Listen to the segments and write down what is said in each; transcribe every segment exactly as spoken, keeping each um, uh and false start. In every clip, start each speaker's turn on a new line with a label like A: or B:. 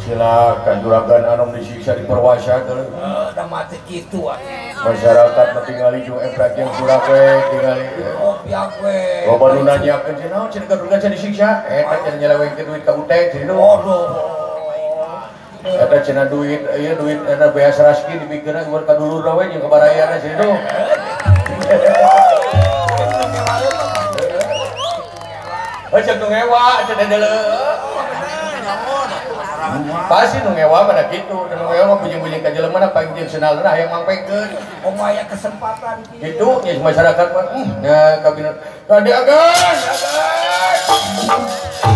A: silakan juragan anu disiksa diperwasa geuleuh.
B: Heuh, da mati kitu atuh.
A: Masyarakat mah tingali jeung efek yang surah we tingali.
B: Oh, biak we.
A: Loba nu nanyakeun cenah naon cenah juragan cenah disiksa? Eta cenah nyelewengkeun duit ka uteh cenah.
B: Waduh.
A: Eta cenah duit ieu duit eta beas raski dipikeun keur ka dulur we jeung kabarayana cenah. Cek nu ngewa cenah deuleu. Pasti nu ngewa pada kitu, nu ngewa mah bujing-bujing ka jelema na pangjieun senalna hayang mangpengkeun.
B: Oh aya kesempatan
A: kitu. Kitu nya masyarakat mah nya kabinet. Tadi agan, agan.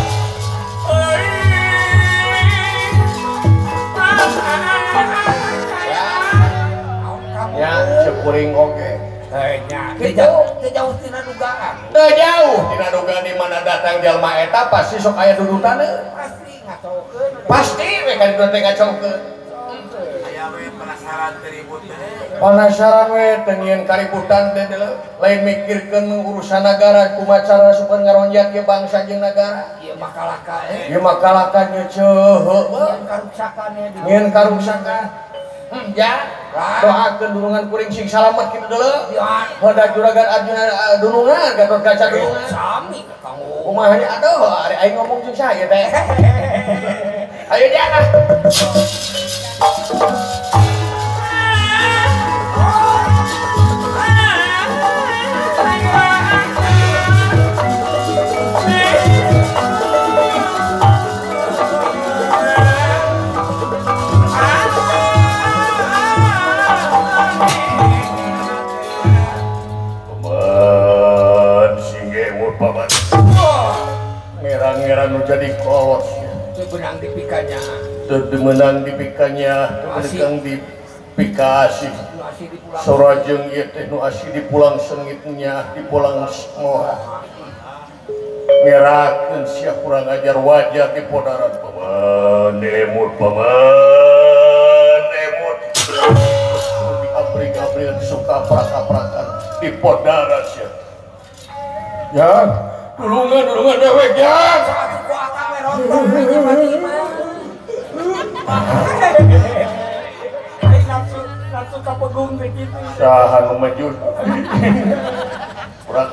A: Ya, sekuring oge.
B: Nya, jauh, jauh tina dugaan.
A: Teu jauh tina dugaan di mana datang jalma eta pasti sok aya dudutanna.
B: Pasti ngacokeun.
A: Pasti we ka ditu teh ngacokeun.
B: Aya we penasaran ribut teh.
A: Penasaran we teu nyieun kaributan teh lain mikirkeun urusan negara kumaha cara supaya ngaronjak ke bangsa jeung negara.
B: Ieu mah kalaka eh.
A: Ieu mah kalaka nya ceuheuh.
B: Nyieun karuksakan ya.
A: Nyieun karuksakan. Hmm, ya. Doakeun dulungan kuring sing salamet kitu deuleu. Hoda juragan Arjuna dulungan Gatot Kaca dulungan.
B: Sami kamu.
A: Kumaha nya atuh ari aing ngomong jeung saya teh. Ayo jangan. Ngerang-ngerang nu jadi kolos
B: teu benang dipikanya
A: teu menang dipikanya teu menang dipikasi sorajeng ieu teh nu asih dipulang sengitnya dipulang moha ngerakeun sia kurang ajar wajah di podaran paman emut paman emut di abri-abri suka prak-prakan di podaran sia ya dulungan dulungan dewek ya
B: satu kuatan we rontok tiba-tiba ai nafsu nafsu kapegung teh kitu
A: saha nu maju urang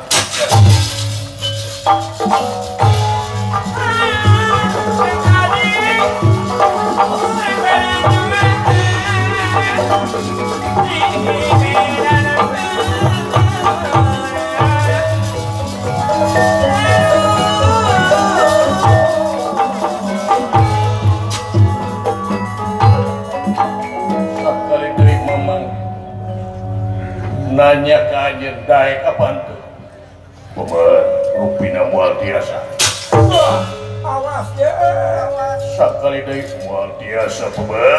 A: nanya ke anjeun daek apaan tuh? Paman, rupina moal tiasa.
B: Awas ye, awas.
A: Sakali deui moal tiasa paman.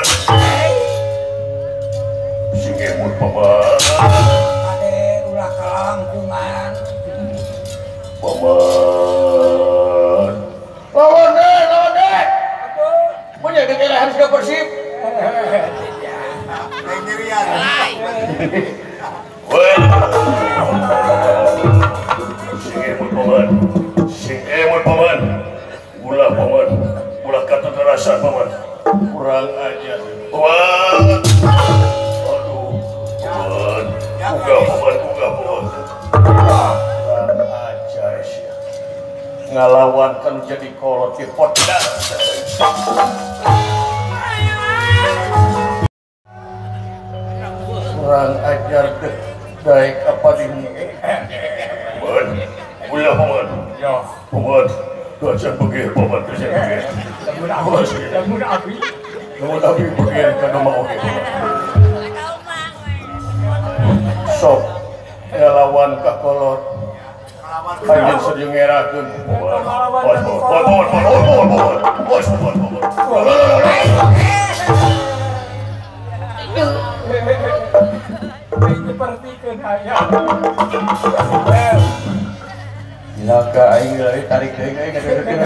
A: Sing emut paman.
B: Ade ulah kalangkungan.
A: Paman. Lawan deh, lawan deh. Punya gegere harus ke Persib.
B: Sendirian.
A: Woi, sing emut paman, sing emut paman, ulah paman, ulah kata terasa paman, kurang aja, paman, aduh, paman, buka paman, buka paman, kurang ajar sih, ngelawan kan jadi kolot di podak. Kurang ajar deh. Baik apa ini? Paman, ulah paman. Ya, paman. Doajan begir paman, doajan begir.
B: Lamun abi, lamun abi.
A: Lamun abi begir kana mau oge. Sok ngelawan ka kolot. Panjen sedeng ngerakeun. Bos, bos, bos, bos, bos, bos, bos.
B: Diperhatikan hayang.
A: Gila ka aing lari tarik deui aing ngadeurkeun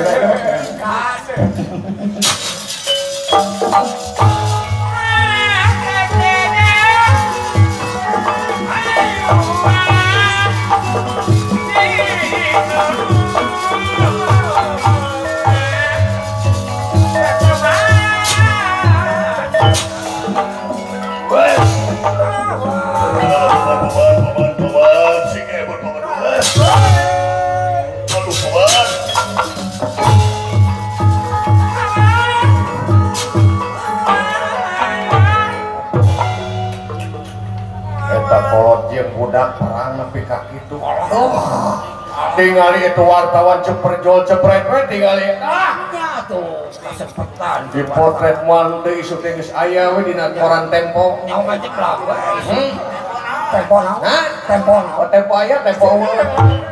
A: eta kolot jeung budak perang nepi ka kitu. Tingali itu wartawan ceperjol cepret we tingali.
B: Ah, nya tuh kesempetan.
A: Di potret moal teu isu teh geus aya we dina koran Tempo.
B: Nyawa macet lah we.
A: Hmm.
B: Tempo naon?
A: Hah?
B: Tempo naon?
A: Oh, Tempo aya, Tempo unggul.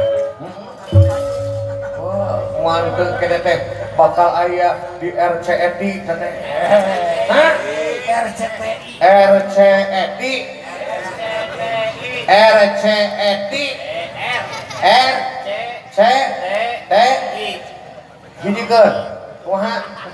A: Wah, moal teu kene teh bakal aya di R C E D teh. Hah?
B: R C T I.
A: R C E D. R C E D. R C T I. Hijikeun. Kumaha?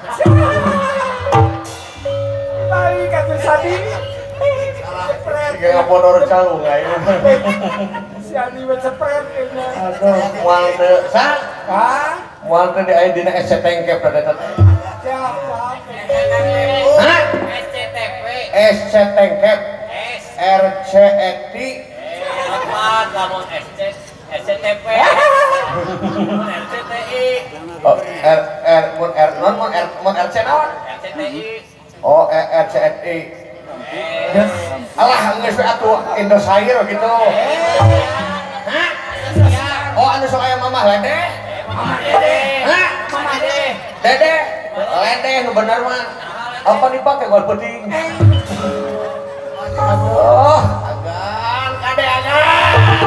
B: Balik ka tuh Sadi.
A: Kayak bodor calung aja.
B: Si Adi mah cepet kayaknya.
A: Aduh, moal teu sa?
B: Hah?
A: Moal teu di aya dina S C tengkep teh teh.
B: Siapa?
A: Hah?
C: S C T P
A: S C tengkep.
C: S
A: R C E D.
C: apa lamun S C S C T P mun R C T I
A: Oh, R R mun R non mun R mun R C naon?
C: R C T I
A: Oh, R C E D. Alah, geus we atuh Indosiar gitu. Hah? Oh, anu sok aya Mamah Lede.
C: Mama Dede
A: Hah?
C: Mama Dede
A: Dede. Lede nu bener mah. Apa dipake gol penting? Aduh, agan kade agan.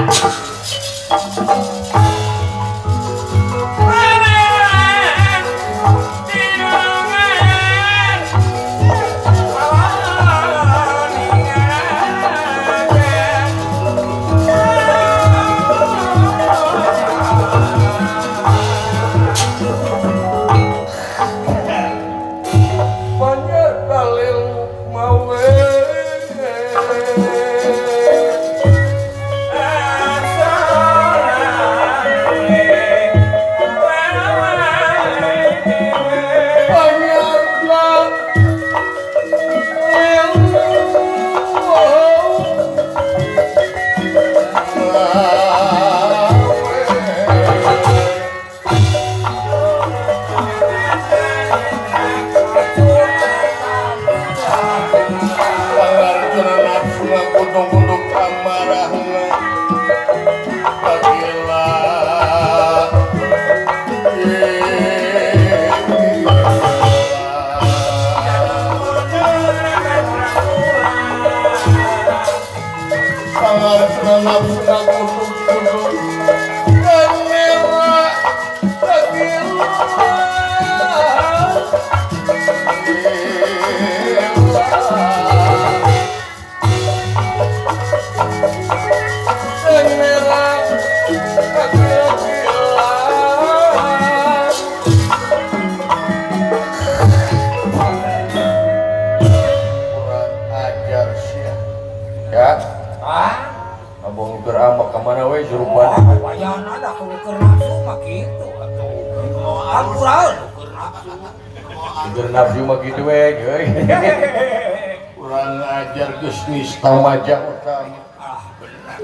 A: Kurang ajar geus nista majak utama.
B: Ah, benar.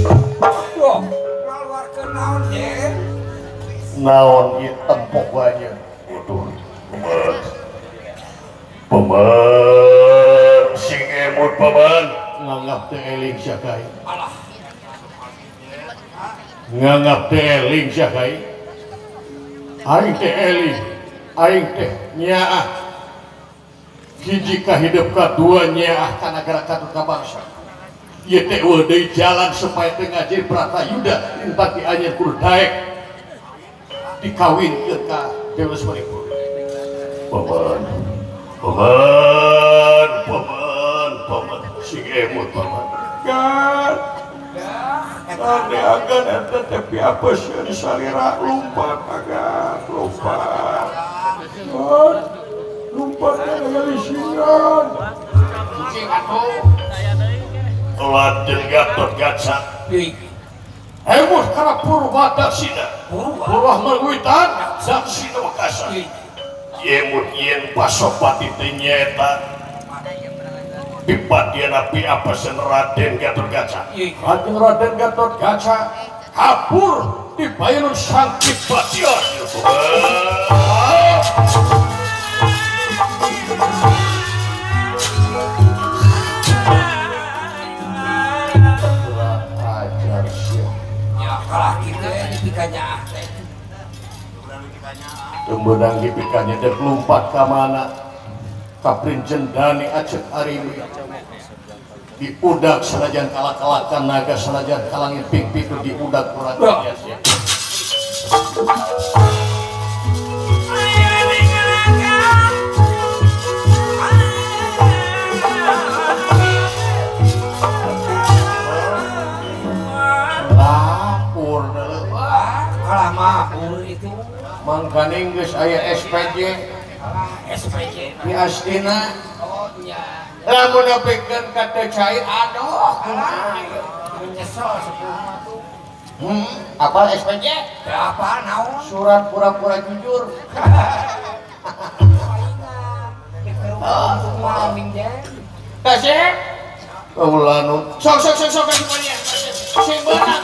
B: Wah, keluarkeun naon ye?
A: Naon ieu tempok banyak. Waduh, paman. Paman, sing emut paman. Nganggap teh eling sakai.
B: Alah.
A: Nganggap teh eling sakai. Aing teh eling. Aing teh nyaah. Hiji ka hidup ka dua nyaah kana gara katut ka bangsa. Ieu teh eueuh deui jalan supaya teu ngajin Bratayuda intak di anyar kudu daek dikawinkeun ka Dewi Lesmanikur. Paman, paman, paman, paman, sing emut paman. Kan, ane agan eta teh piapes di salira lumpat agan lumpat. Kan, lumpatnya dari singan. Kucing atuh. Laden Gatot Kaca. Hemut kana purba daksina. Purba mangwitan daksina wakasa. Yemut yen pasopati teh nyaeta pipadiana pi apeseun Raden Gatot Kaca. Raden Raden Gatot Kaca kabur di payun sang Kipadian. benang dipikannya dek lumpat ke mana kaprin jendani acek arimi di udak senajan kalak-kalakan naga senajan kalangin ping-ping di udak kurang biasa. Lapor
B: kalah mapur itu
A: mangkaning geus aya S P J
B: S P J
A: di Astina.
B: oh iya
A: Lamun nepikeun ka teu cair aduh kumaha
B: nyesel sebelumnya tuh
A: hmm apa S P J
B: berapa naon
A: surat pura-pura jujur
B: untuk malaming deh
A: kasih ulanu sok sok sok sok kasih banyak sing beunang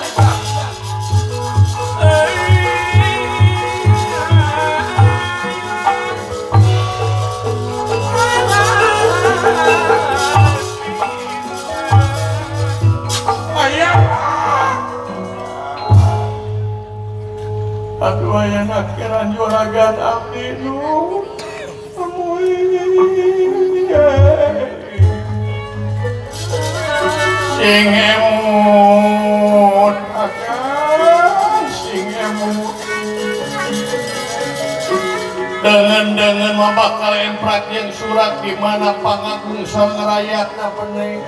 A: aduh aya nakeran juragan abdi nu sing emut akan sing emut dengan-dengan mah bakal emprak yang surat di mana pangagung sang rakyatna peneng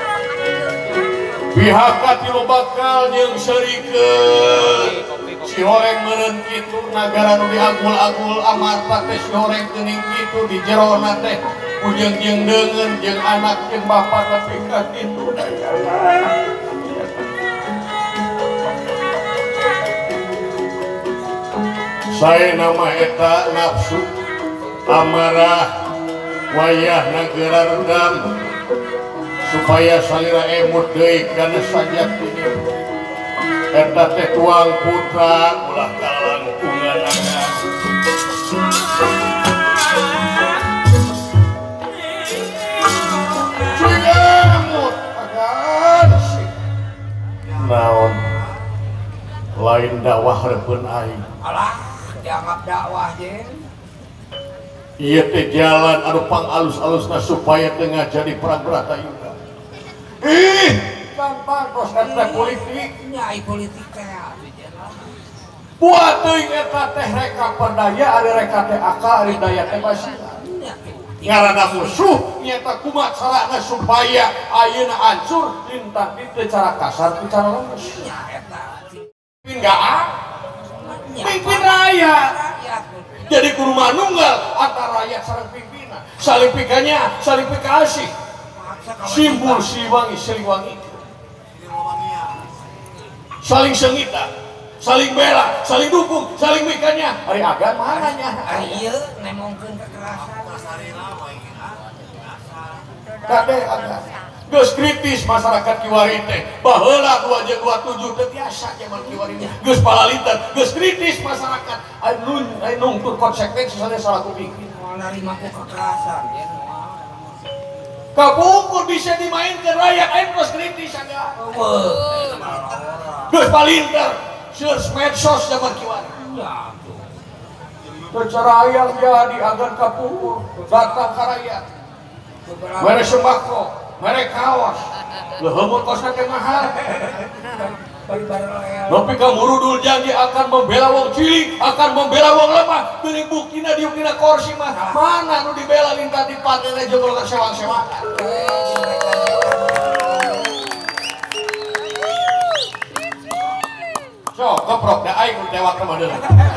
A: pihak katilu bakal yang serikeun si horeng meureun kitu nagara nu diagul-agul amarta teh si horeng teuning kitu di jerona teh ujeng-jeng deungeun jeung anak jeung bapa tapi ka kitu saya nama eta nafsu amarah wayah nagara redam supaya salira emut deui kana sajatine eta teh tuang putra ulah kalangkungan naga emut agan naon lain dakwah reupeun aing
B: alah dianggap dakwah je
A: ieu teh jalan anu pangalus-alusna supaya teu ngajadi perang Bratayuda ih gampang kos eta politik
B: nyai politik teh
A: buat teuing eta teh reka pendaya ari reka teh akal ari daya teh basi ngaranna musuh nyata kumaha carana supaya ayeuna hancur lintang di cara kasar di cara lemes
B: nya eta
A: pimpin gaang pimpin rakyat jadi kudu manunggal antara rakyat sareng pimpinan saling pikanya saling pikasih simbol Siliwangi Siliwangi saling sengita saling bela saling dukung saling pikanya hari agan mananya
B: ari ieu nemongkeun kekerasan
A: kade agan geus kritis masyarakat Kiwari teh baheula dua jeung dua puluh tujuh teh tiasa zaman Kiwari geus palalintan geus kritis masyarakat anu anu nungtur konsekuensi salaku bikin
B: narima ku kekerasan ya
A: kapungkur bisa dimainkan rakyat aing terus kritis aga geus palinter search medsos zaman Kiwari
B: ya
A: secara ayang jadi agan kapungkur datang ka rakyat mere sembako mere kaos leuheumut kosna teh mahal tapi kamu rudul janji akan membela wong cilik akan membela wong lemah geuning buktina diukina kursi mah mana nu dibela lintah di patena jeung keur sewang-sewang sok keprok da aing nu tewak ka badeula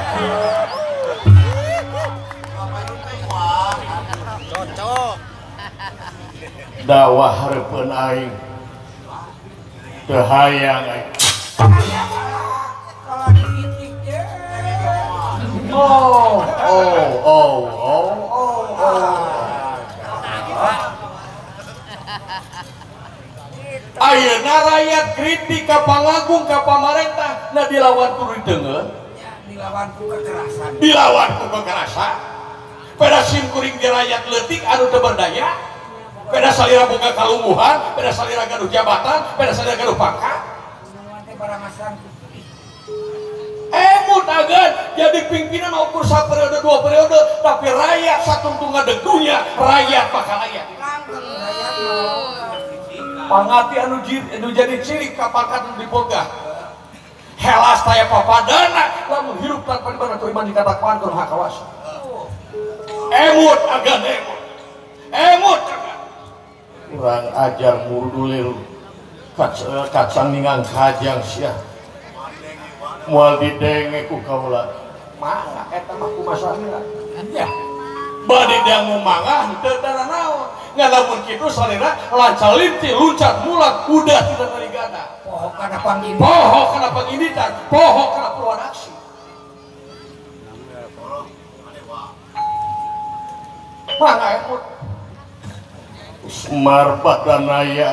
A: cocok dakwah hareupeun aing teu hayang aing
B: kalau dititik je
A: oh oh oh oh oh oh ayeuna rakyat kritik ka pangagung ka pamarentah na dilawan kudu dideungeun
B: dilawan ku kekerasan
A: dilawan ku kekerasan pada sim kuring di rakyat leutik anu teu berdaya pada salira boga kalungguhan pada salira gaduh jabatan pada salira gaduh pangkat
B: barang asal
A: emut emut agan jadi pimpinan ukur satu periode dua periode tapi rakyat satu tunggal degunya rakyat bakal ayat pangati anu anu jadi ciri kapangkat dipogah helas taya papadana lamun hirup tanpa dibana tu iman dikatakan kurang hakawas emut agan emut emut agan kurang ajar murdulil kacang ningang kajang sia moal didenge ku kaula mangga eta mah kumaha ya bade dangu mangga teu tara naon ngalamun kitu salira lancalit ti luncat mulak kuda tidak narigana poho kana panggini poho kana panginitan poho kana produksi mangga emut Semar Badanaya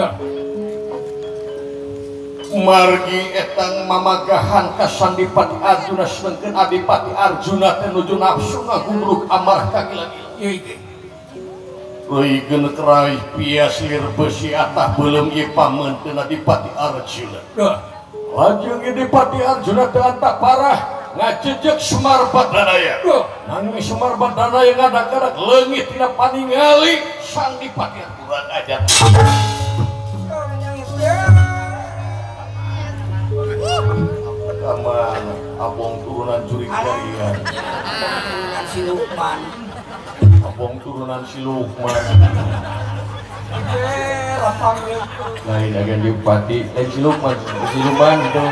A: margi etang mamagahan ka Sandipati Arjuna seungkeun Adipati Arjuna teh nuju nafsu ngagumruk amarah ka gila-gila reuyeun kerai pias lir besi atah beuleum ieu pameunteun Adipati Arjuna lajeng Adipati Arjuna teh anta parah ngajejeg Semar Badanaya nanging Semar Badanaya ngadak-ngadak leungit tina paningali Sang Dipati kurang ajar sama abong turunan curi kalian turunan si Lukman abong turunan si Lukman lain agen Dipati lain si Lukman si Lukman itu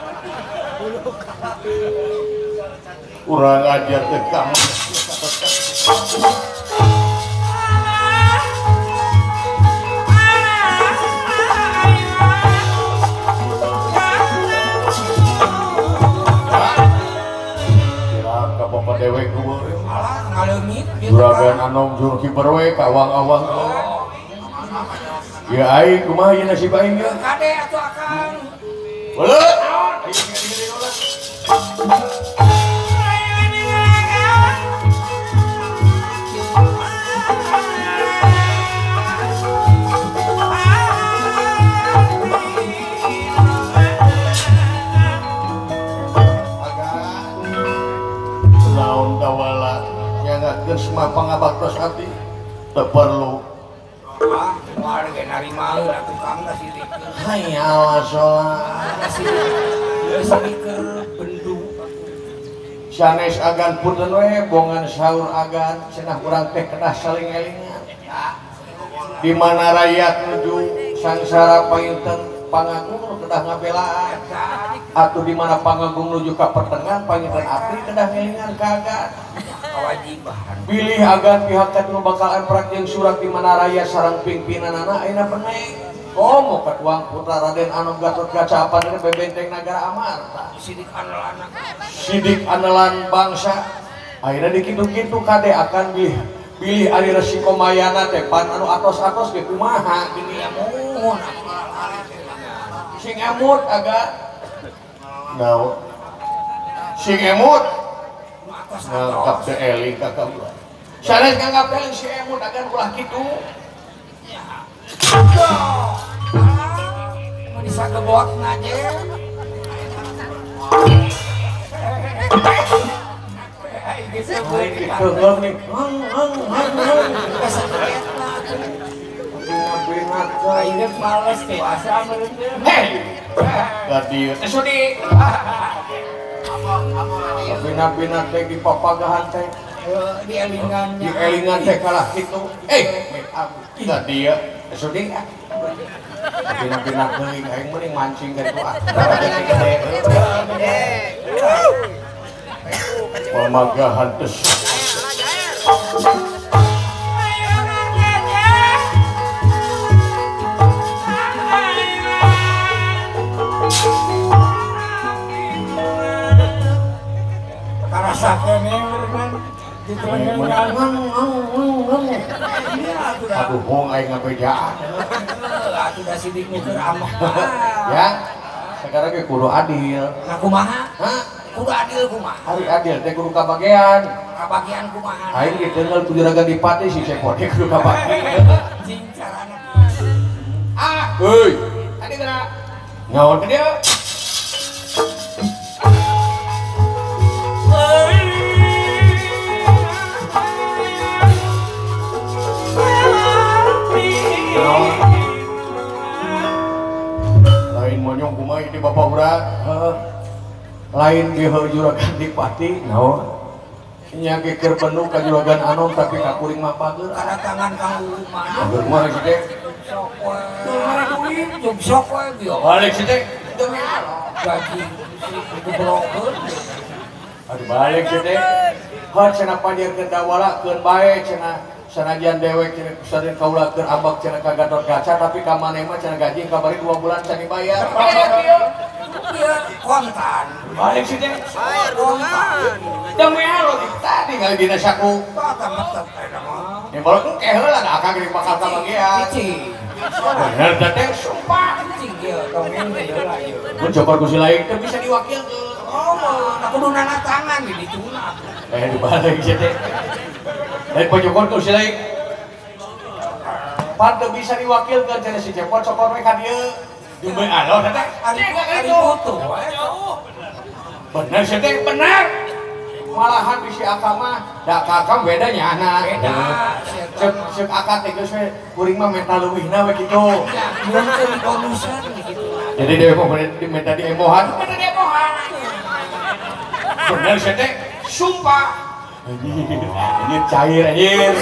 A: kurang ajar ke kamu Bapak dewek kubur juragan anom jurki berwe kawang-awang ya aing kumaha ieu nasib aing ya kade atuh akang beuleut semua pangabaktos hati tak perlu ah warga narimaun tukang nasi dikeun hai awas nasi dikeun bendu sanes agan punten we bongan saur agan cenah urang teh kedah saling elingan di mana rakyat nuju sangsara painten pangagung kedah ngabelaan atuh di mana pangagung nuju ka pertengahan painten apri kedah ngelingan kagan kewajiban pilih agan pihak kanu bakalan praktek surat di mana raya sarang pimpinan anak ayeuna peneng komo katuang putra Raden Anom Gatot Kaca apan bebenteng Nagara Amarta sidik anelan sidik anelan bangsa ayeuna dikitu-kitu kade akan pilih ari Resi Komayana teh pan anu atos-atos ge kumaha gini amun sing emut agak naon sing emut nganggap teh eling ka kaula sanes nganggap eling si emut agan ulah kitu ya mau disageboak ngaje Ingat males dewasa mereka. Hei, gadieu. Sudi. Bina-bina teh di papagahan teh. Di elingan. Di elingan teh kalah kitu. Eh, gadieu. Sudi. Bina-bina geuling aing mending mancing ka ditu ah. Gede. Pamagahan teh. Rasakan ini aduh hong aing ngabejaan atuh da sidik mikir amah ya sekarang ge kudu adil nah kumaha kudu adil kumaha hari adil teh kudu kabagean kabagean kumaha aing ge deungel ku juragan Dipati si Sepode kudu kabagean cing carana ah heuy tadi geura naon teh dia
D: lain di juragan Dipati naon nya geger penuh ka juragan Anom tapi ka kuring mah pager
B: Karena tangan kang mana?
D: pager mah si teh
B: Sok we. Duit jeung sok we bieu.
D: balik si teh
B: Gaji si dibrokeun.
D: aduh balik si teh heuh cenah panjieurkeun dawala keun bae cenah sanajan dewek cenah kusareun kaula keur abak cenah ka Gatot Kaca tapi ka maneh mah cenah gaji kabari dua bulan can dibayar
B: Iya, kontan.
D: balik si teh
B: Kontan.
D: demi alo tadi kali dina saku
B: Tata metep eta mah.
D: ya baru engke heula da akang geuning bakal kabagian
B: Cicing.
D: bener da teh sumpah
B: Cicing ieu dongeng teh heula ieu.
D: mun coba ku si lain teh bisa diwakilkeun
B: Oh, mah aku duna tangan di dituna.
D: eh dibalik si teh lain pojokon ku si lain pan teu bisa diwakilkeun cenah si Cepot sokor we ka dieu jeung alo da teh
B: Ari ari foto we.
D: bener si teh bener malahan di si Aka mah da kakam bedanya anak
B: Beda.
D: cek cek Aka teh geus we kuring mah minta leuwihna we kitu
B: Ya, mun teu dikonusan gitu.
D: jadi dia mau minta di emohan minta di emohan bener si teh sumpah ini cair anjir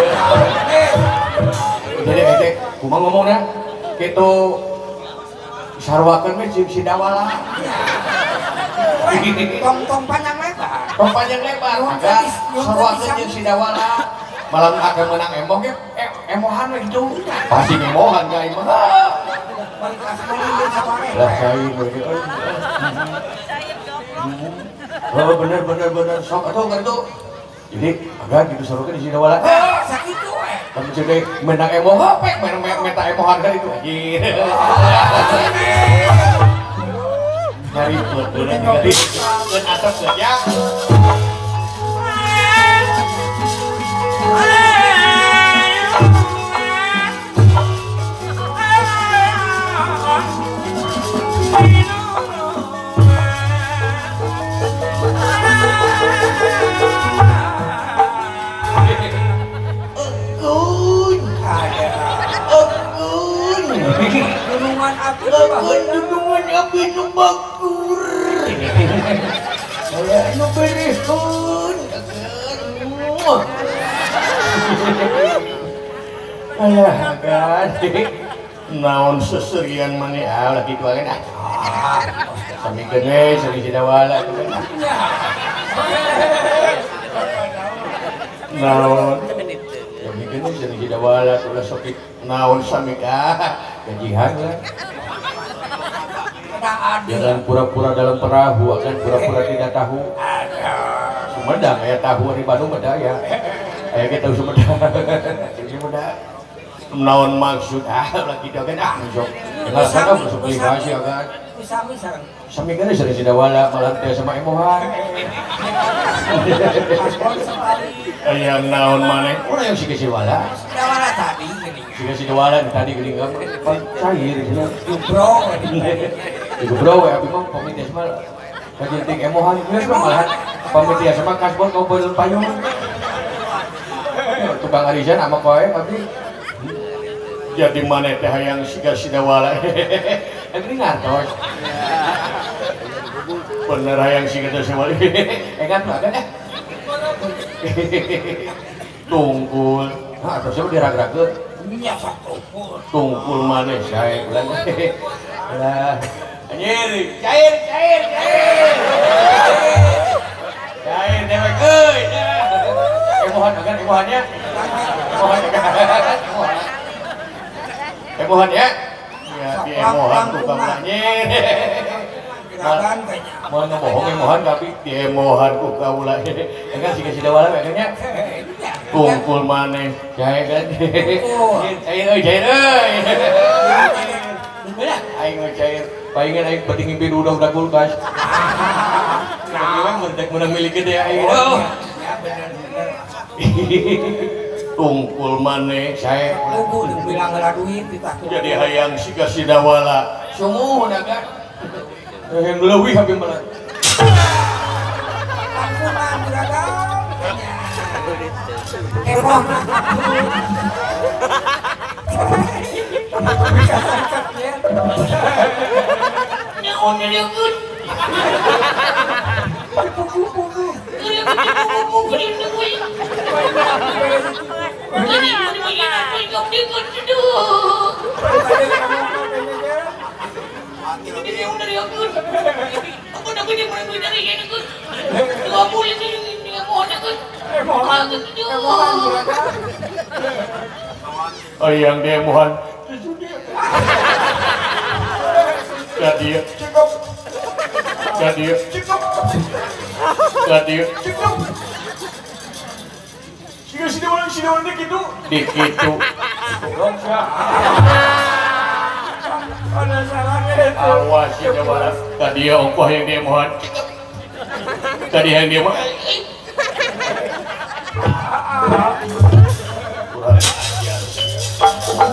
D: jadi ente kumaha ngomongna kitu sarwakeun we jeung si Dawala
B: Tong-tong panjang lebar.
D: tong panjang lebar agak sarwakeun jeung si Dawala malam akan menang emoh ge emohan we gitu pasti emohan ka imah
B: Balik asma ieu sabare.
D: lah cair we oh bener bener bener sok atuh kan itu jadi agak gitu sarwakeun si Dawala
B: Sakitu we.
D: tapi jadi menang emoh hapek menang meta emohan kan itu anjir nyari pun bener nyari dan asap saja
B: Gunungan api
D: Gunungan api nu bakur. Saya nu berehun. Alah kan. Naon seserian maneh ah lagi kitu ageuna. Sami geuning sari Dawala tuh. Naon sami geuning sari Dawala tuh sok naon sami ka gajihan lah. Jangan pura-pura dalam perahu, akan pura-pura tidak tahu. Sumedang ya tahu di Bandung ada ya. Kayak kita Sumedang. Sumedang. Naon maksud ah lagi dia kan ah sok. Enggak sana masuk beli kasih kan.
B: Bisa-bisa.
D: Sami kan sering si Dawala malam teh sama emohan. Ayam naon maneh? Urang yang si si Dawala.
B: Dawala tadi gini.
D: Si si Dawala tadi geuning apa cair cenah.
B: Bro.
D: Ibu bro, ya, bingung pamit mah kajenting emohan, geus mah malahan pamit ya sama kasbon kau beul payung. Tukang arisan ama koe tapi jadi mana teh hayang siga si Dawala. Ini ngartos. Bener hayang siga teh Dawala. Engan tuh ada eh. Tungkul. Nah, terus apa dirag-rageun?
B: Nya satu.
D: Tungkul maneh sae bulan. Lah anjir, cair, cair, cair. Cair dewek euy. Emohan agan emohannya. Emohan agan. Emohan ya. Ya, di emohan ku ka anjir.
B: Gerakan kayaknya.
D: Mau ngebohong emohan tapi di emohan ku ka ulah. Enggak sih si Dawala kayaknya. Kumpul maneh, cair kan. Cair euy, cair euy. Bener, aing mah cair. Palingan aing penting ngimpi udah udah kulkas. Tapi mah mentek menang milik gede aing.
B: Ya bener-bener.
D: Tungkul maneh sae.
B: Lugu dibilang ngela duit ditakut.
D: Jadi hayang siga si Dawala. Sumuh dagan. Yang leuwih habis melat.
B: Ampunan juragan. Emoh.
D: Nyaon ngeueut. Oh yang dia mohon gak dia gak dia gak dia
B: Sini sini orang sini orang gitu.
D: dikitu
B: Ada salahnya itu.
D: awas ya coba gak dia ongkoh yang dia mohon gak dia yang dia mohon kurang ajar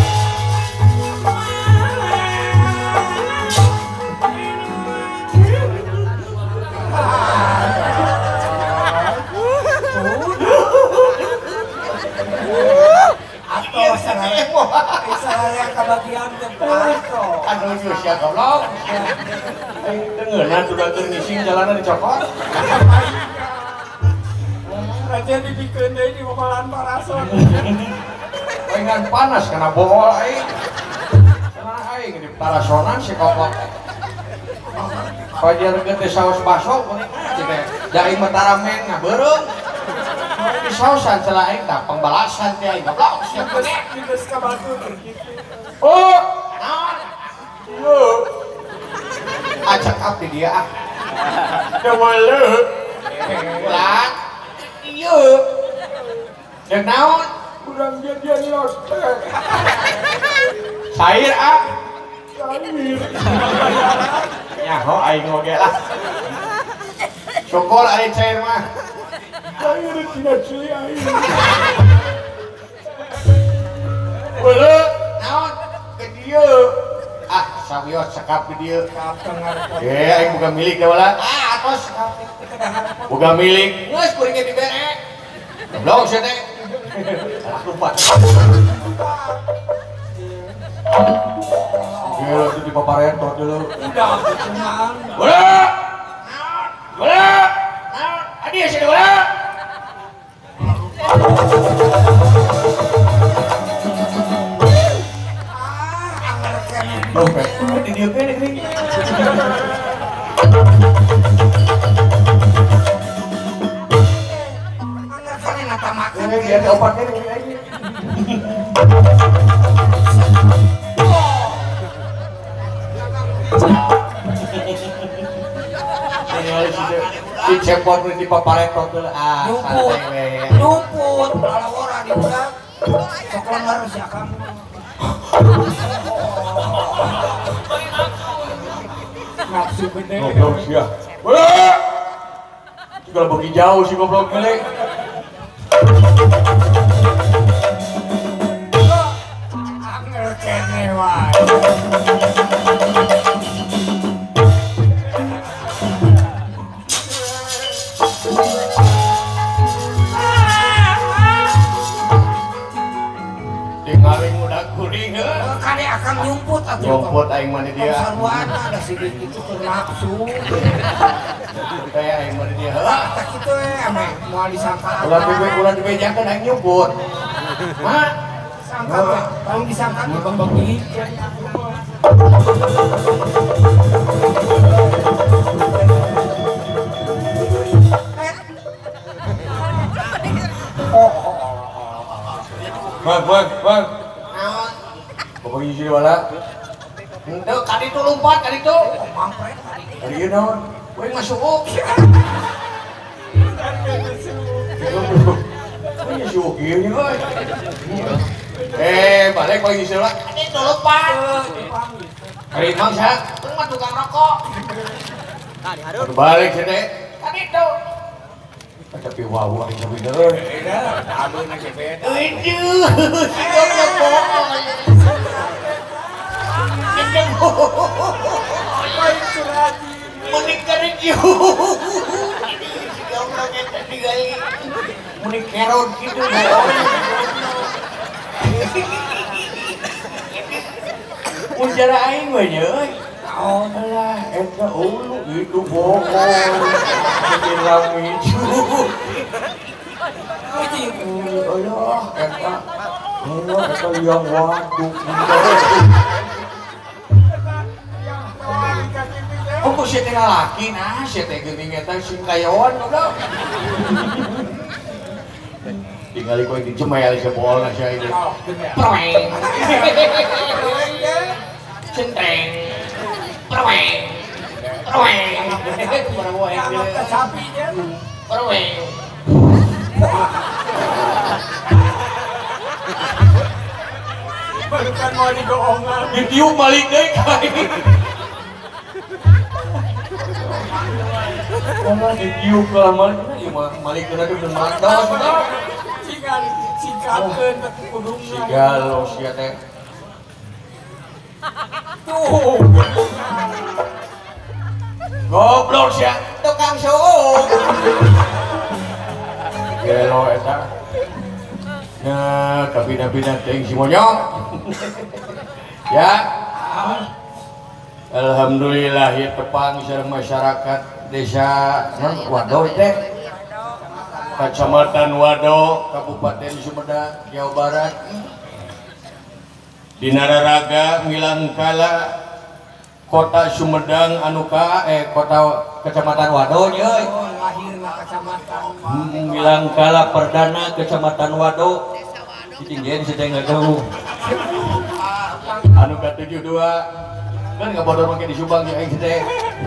B: Atau salah yang kebagian atau
D: aduh Yusya goblok dengeran udah ngising jalanan dicopot
B: raja dibikin deh di bakalan parason.
D: pengen panas karena bohol aing karena aing di parasonan si kokok pajar gede saus baso da aing mah taramen ngabeureung di sausan celah aing tah pembalasan teh aing goblok siap gede
B: Di bus kabatu gitu.
D: oh naon yo acak abdi dia ah kewale ulang iya jeung naon
B: Kurang jadian lotek.
D: sair ah
B: Samir.
D: nyaho aing oge lah syukur aing cair mah
B: Samir tidak cili aing.
D: Beuleuk naon ke dieu ah sawios sekap ke dieu
B: Kapten ngarep.
D: ye aing bukan milik da wala ah atos bukan milik geus kuring ge dibere goblok sia teh ah lupa gila itu di papareto dulu
B: Udah cuman.
D: Beuleuk naon beuleuk naon adi sia beuleuk dompet di dieu kene geuning ini dia ada obatnya nih aja. Ini harus di cepot di papareto tuh ah santai we.
B: Nyuput. Kalau orang di udah. Sekolah harus ya kamu. Nafsu gede.
D: Goblok sia. Boleh. Kalau bagi jauh sih goblok gele.
B: Angel kene wae.
D: Tinggalin udah kuring heuh.
B: Kade akan nyumput atuh.
D: Jompot aing mah di dia.
B: Sarwana ada sedikit itu keur nafsu.
D: Kayak aing mah di dia heuh.
B: Tak kitu we ame moal disangka.
D: Ulah bebe ulah dibejakeun aing nyumput. Mah
B: Sangka we paling disangka di bagi.
D: Bang, bang, bang. Naon? Bapak isi wala. Henteu kali itu lompat kali itu.
B: Mampret.
D: Kali ieu naon? We masuk. We masuk ieu nya euy. Eh, balik Pak isi wala. Kali itu lompat. Kali mang sa, teu mah tukang rokok. Balik sih teh. Kali itu. Tapi wow, aing bener.
B: Aduh na gebet.
D: Aduh, si goblok bohong. Gendeng
B: Baik surati.
D: menik kerja. Si goblok eta digali. Menik kerod kitu. Mun jara aing we nya euy. Naon lah eta ulu itu bohong bilang itu ayah eta ayah eta yang waduk oh kok siya tengah laki nah siya tengah gini eta sing kayawan udah tinggal ko di jemel sa bola siya ini perweng centeng perweng perweng perweng
B: sapi dia
D: perweng
B: bukan mau digoongan
D: ditiup balik deh kali oh ditiup kelamaan ya balik kena di mantap
B: sigal sigalkeun tapi kudungna
D: sigal lo sia teh
B: tuh
D: goblok sia tukang suuk gelo eta nah kabina-bina teh si monyong ya alhamdulillah ya tepang sareng masyarakat desa non Wado teh Kecamatan Wado Kabupaten Sumedang Jawa Barat di Nararaga Milangkala Kota Sumedang anuka eh kota Kecamatan Wado nya
B: lahirna kecamatan
D: hmm, Milangkala Perdana Kecamatan Wado ditinggian sedang nggak tahu anu ka tujuh dua kan nggak bodor makin di Subang ya aing teh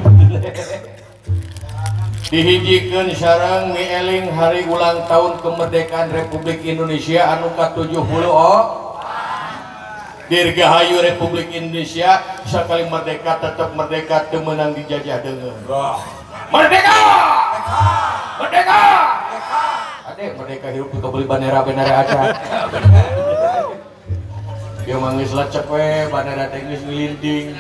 D: dihijikeun sareng mieling hari ulang tahun kemerdekaan Republik Indonesia anu ka tujuh puluh oh Dirgahayu Republik Indonesia sakali merdeka tetap merdeka teu meunang dijajah deungeun merdeka merdeka ade merdeka hirup teu beli bandera bandera aca dia mangis lecek we bandera teh geus ngelinting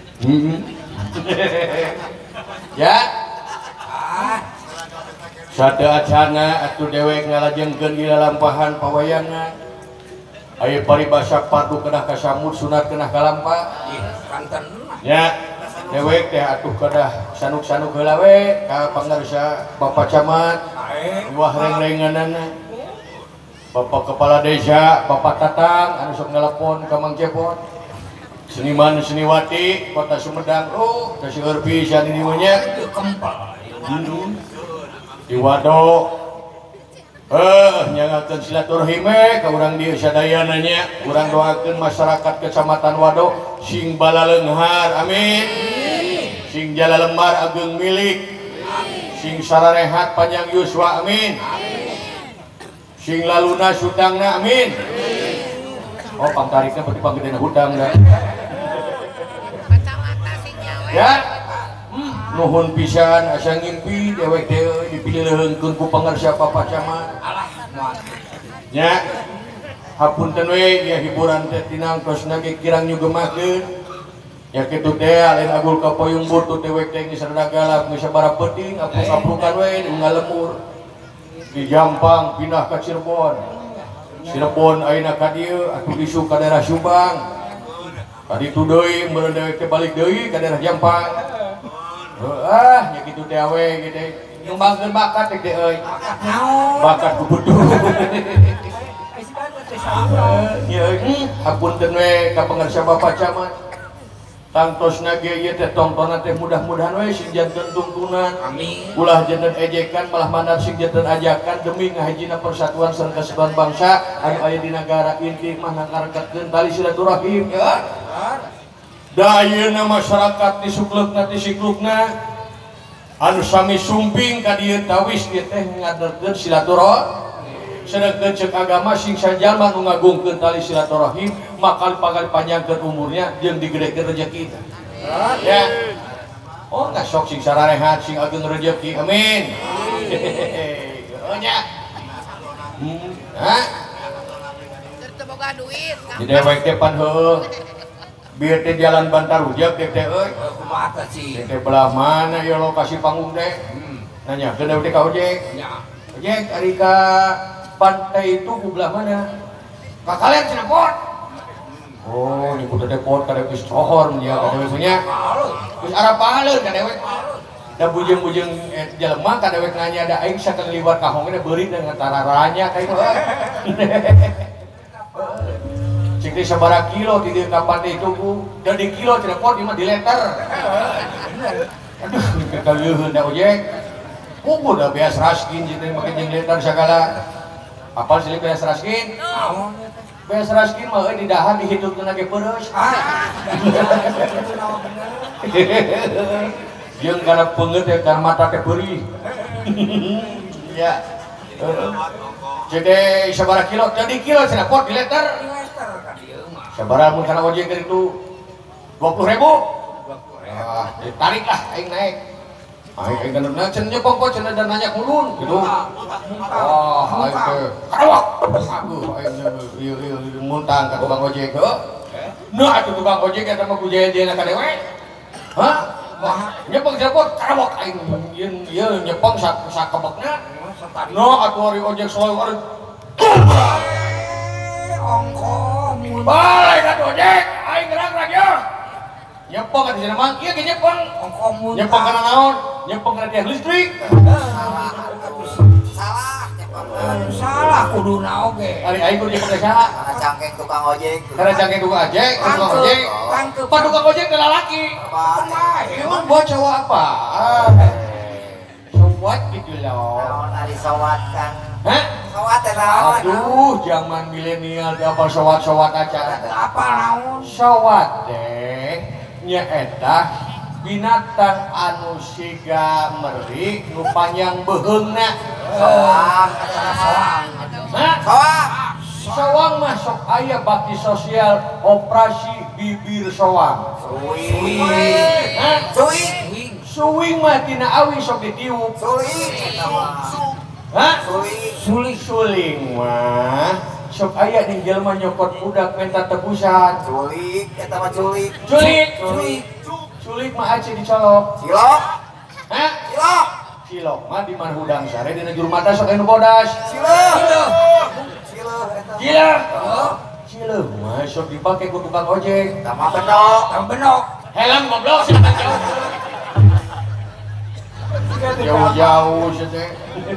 D: ya sada acana atuh dewek ngalajengkeun ila lampahan pawayangan aya paribasa padu kedah kasamut sunat kedah kalampah
B: kanten
D: ya dewek teh atuh kedah sanuk-sanuk heula we ka pangarsa Bapak Camat wah reng-renganana Bapak Kepala Desa Bapak Tatang anu sok nelpon ka Mang Cepon seniman seniwati Kota Sumedang oh da seueur pisan ini mah nya
B: kempal
D: di Wado eh nyangakeun silaturahim ka urang dieu sadayana nya urang doakeun masyarakat Kecamatan Wado sing balaleunghar amin sing jalalemar ageung milik sing sararehat panjang yuswa amin sing laluna sudangna amin oh pangtarikna berarti panggedena hutang dah ya nuhun pisan asa ngimpi dewek teh dipileuheunkeun ku pangarsa Bapak Camat
B: alah moal
D: nya hapunten we ya hiburan teh tinangtosna ge kirang nyugemakeun ya kitu teh lain agul ka payung butuh dewek teh geus rada galak geus sabaraha penting apruk-aprukan we ngalemur di Jampang pindah ka Cirebon Cirebon ayeuna ka dieu atuh isu ka daerah Subang tadi tu deui meureun dewek teh balik deui ka daerah Jampang ah nya kitu teh we gitu nyumbangkeun bakat teh euy bakat kubutuh ya hapunten we ka pangarsa Bapak Camat tangtosna ge ieu teh tontonan teh mudah-mudahan we sing janten tuntunan
B: amin
D: ulah janten ejekan malah mandar sing janten ajakan demi ngahijina persatuan sareng kesatuan bangsa anu aya di negara inti mah ngangkarekeun tali silaturahim ya da ayeuna masyarakat di suklukna di siklukna anu sami sumping ka dieu tawis ieu teh ngaderkeun silaturahim sedangkeun ceuk agama sing sajalma nu ngagungkeun tali silaturahim maka pagal panjangkeun umurnya jeung digedekeun rezekina ya oh nggak sok sing sararehat sing ageng rezeki amin oh nya hah
E: teu boga duit
D: di dewek teh pan heueuh biar teh jalan Bantar Ujak teh teh euy
B: kumaha teh sih
D: teh belah mana ya lokasi panggung teh nanya ke dewek ka ojek
B: nya
D: ojek ari ka pantai itu ku belah mana ka kalian Cirebon oh ini kudu teh pot ka dewek Cohor nya ka dewek nya geus arah paleun ka dewek Da bujeng-bujeng eh, jelema ka dewek nanya da aing sakeun liwat ka hongna beurit dengan tararanya ka ieu. Cik di sabaraha kilo di dieu kapan deui tugu. Da di kilo cenah pot di mah di liter. Aduh, kekalieuheun da ojek. Kubu da beas raskin jeung make jeung liter sagala. Apal sih beas raskin?
B: Naon?
D: Beas raskin mah euy di dahar dihidupkeun ge peureus. Jeung kana peungeut teh kana mata teh beurih. Ya. Jadi sabaraha kilo? Jadi kilo cenah pot di liter. Sabaraha mun kana ojek kitu dua puluh ribu. Ah, ditarik lah aing naik. Aing aing kana cenah nyepong pot cenah dan nanya kulun gitu. Oh, aing teh kawak. Aku aing ieu ieu muntang ka tukang ojek heuh. Nah, atuh tukang ojek eta mah kujaya-jayana ka dewe. Hah? Nyepong jabot karawak aing ieun ieu nyepong sakebekna. No atuh ari ojek soal ari
B: ongko mun
D: balik atuh ojek aing gerak-gerak ya. Nyepong atuh cenah mang ieu ge nyepong.
B: ongko mun
D: Nyepong kana naon? Nyepong kana tiang listrik.
E: Salah,
B: Anu salah kuduna oge.
D: Ari aing kudu nyepong saha?
E: karena cangkeng tukang ojek.
D: Karena cangkeng tukang ojek, tukang ojek.
B: Tangkep.
D: Pak tukang ojek teh lalaki. Emang buat cowok apa? Sowat gitu loh.
E: Naon ari sowat kan?
D: Hah?
E: Sowat teh naon?
D: Aduh, zaman milenial di apa sowat-sowat acara.
B: Apa naon?
D: Sowat teh nyaeta binatang anu siga meri nu panjang beheungna.
E: Sowang, adalah sowang.
D: Hah?
E: Sowang.
D: Sowang mah sok aya bakti sosial operasi bibir sowang.
E: Suwi.
D: Hah?
E: Suwi.
D: Suwing mah tina awi sok ditiup.
E: Suwi. Eta mah.
D: Hah?
E: Suwi.
D: Suling suling mah sok aya ning jelema nyokot budak minta tebusan.
E: Culik, eta mah culik.
D: Culik.
E: Culik.
D: Sulik mah aci dicolok.
E: Cilok.
D: Hah?
E: Cilok.
D: Cilok mah di Marhudang sare dina juru mata sok anu bodas.
E: Cilok. Cilok eta.
D: Cilok. Cilok mah sok dipake ku tukang ojek.
E: Eta mah benok.
B: Yang benok.
D: Helm goblok sih jauh. Jauh-jauh sih teh.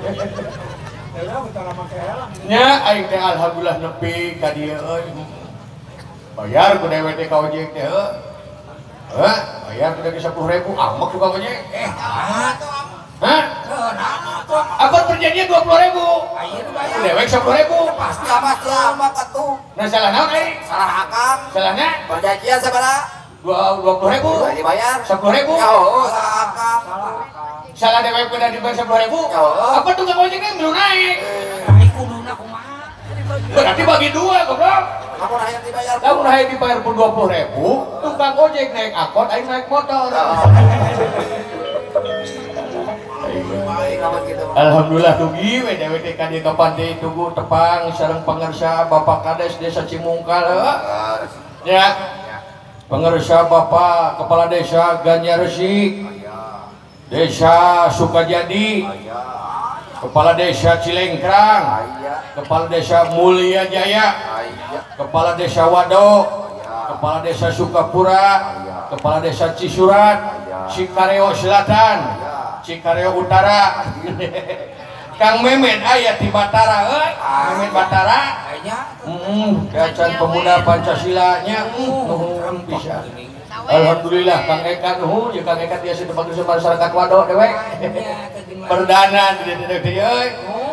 D: Nya aing teh alhamdulillah nepi ka dieu euy. Bayar ku dewe teh ka ojek teh heuh. Hah? Bayar ku dewe sepuluh ribu amak tukang ojek.
B: Eh, ah,
D: Hah?
B: kenapa tuh?
D: Apa perjanjian dua puluh ribu?
B: Ayeuna bayar.
D: Dewek sepuluh ribu.
E: Pasti amat lama katuh.
D: Nah salah naon aing?
E: Salah akang.
D: Salahnya
E: Perjanjian sabaraha?
D: dua puluh ribu.
E: Udah dibayar.
D: sepuluh ribu.
E: Oh, salah akang.
D: Salah dewek udah dibayar sepuluh ribu.
E: Oh.
D: Apa tukang ojeknya belum naik?
B: Ai kuduna kumaha?
D: Berarti bagi dua goblok.
E: Kamu hayang dibayar.
D: Lamun hayang dibayar pun dua puluh ribu, tukang ojek naik angkot, aing naik motor.
E: Baik amat gitu.
D: Alhamdulillah tugi we dewe teh ka dieu kapan deui tugu tepang sareng pangarsa Bapak Kades Desa Cimungkal heuh. Ya. Pangarsa Bapak Kepala Desa Ganyar Resik. Desa Sukajadi. Kepala Desa Cilengkrang. Kepala Desa Mulia Jaya. Kepala Desa Wado. Kepala Desa Sukapura. Kepala Desa Cisurat. Cikareo Selatan. Cikareo Utara. Kang Memet aya di Batara euy. Memet Batara.
B: Kayaknya
D: Heeh, kacan pemuda Pancasila nya nuhun bisa. Alhamdulillah Kang Eka nuhun ya Kang Eka tiasa dipanggil masyarakat Wado dewek. Perdana di dieu euy.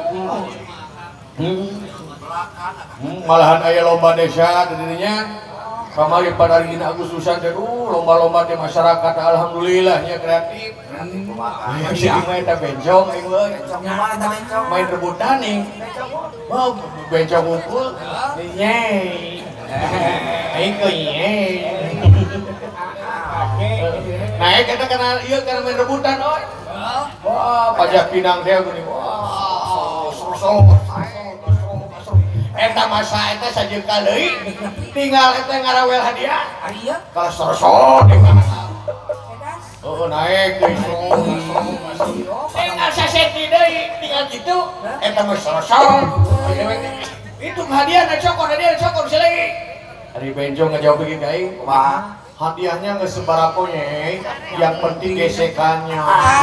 D: Malahan aya lomba desa di dinya. Kamari pada hari ini Agustusan teh lomba-lomba di masyarakat alhamdulillah nya kreatif. Si main eta bencong aing euy.
E: Mana eta bencong?
D: Main rebutan nih. Mau bencong ngumpul. Yeay. Aing ku yeay. Naik eta kana ieu kana main rebutan oi. Wah, pajak pinang teh geuning. Wah, sosok. Eta masa eta sajeung kaleui tinggal eta ngarawel hadiah.
B: Ari ya?
D: Kalau sorosot di mana? Oh naik deui sorosot. Tinggal saseti deui tinggal kitu eta mah sorosot. Itu hadiah na cokor hadiah na cokor sileuy. Ari bencong ngajawab begini ka aing.
E: Wah,
D: hadiahnya nggak seberapa nyai, yang penting gesekannya.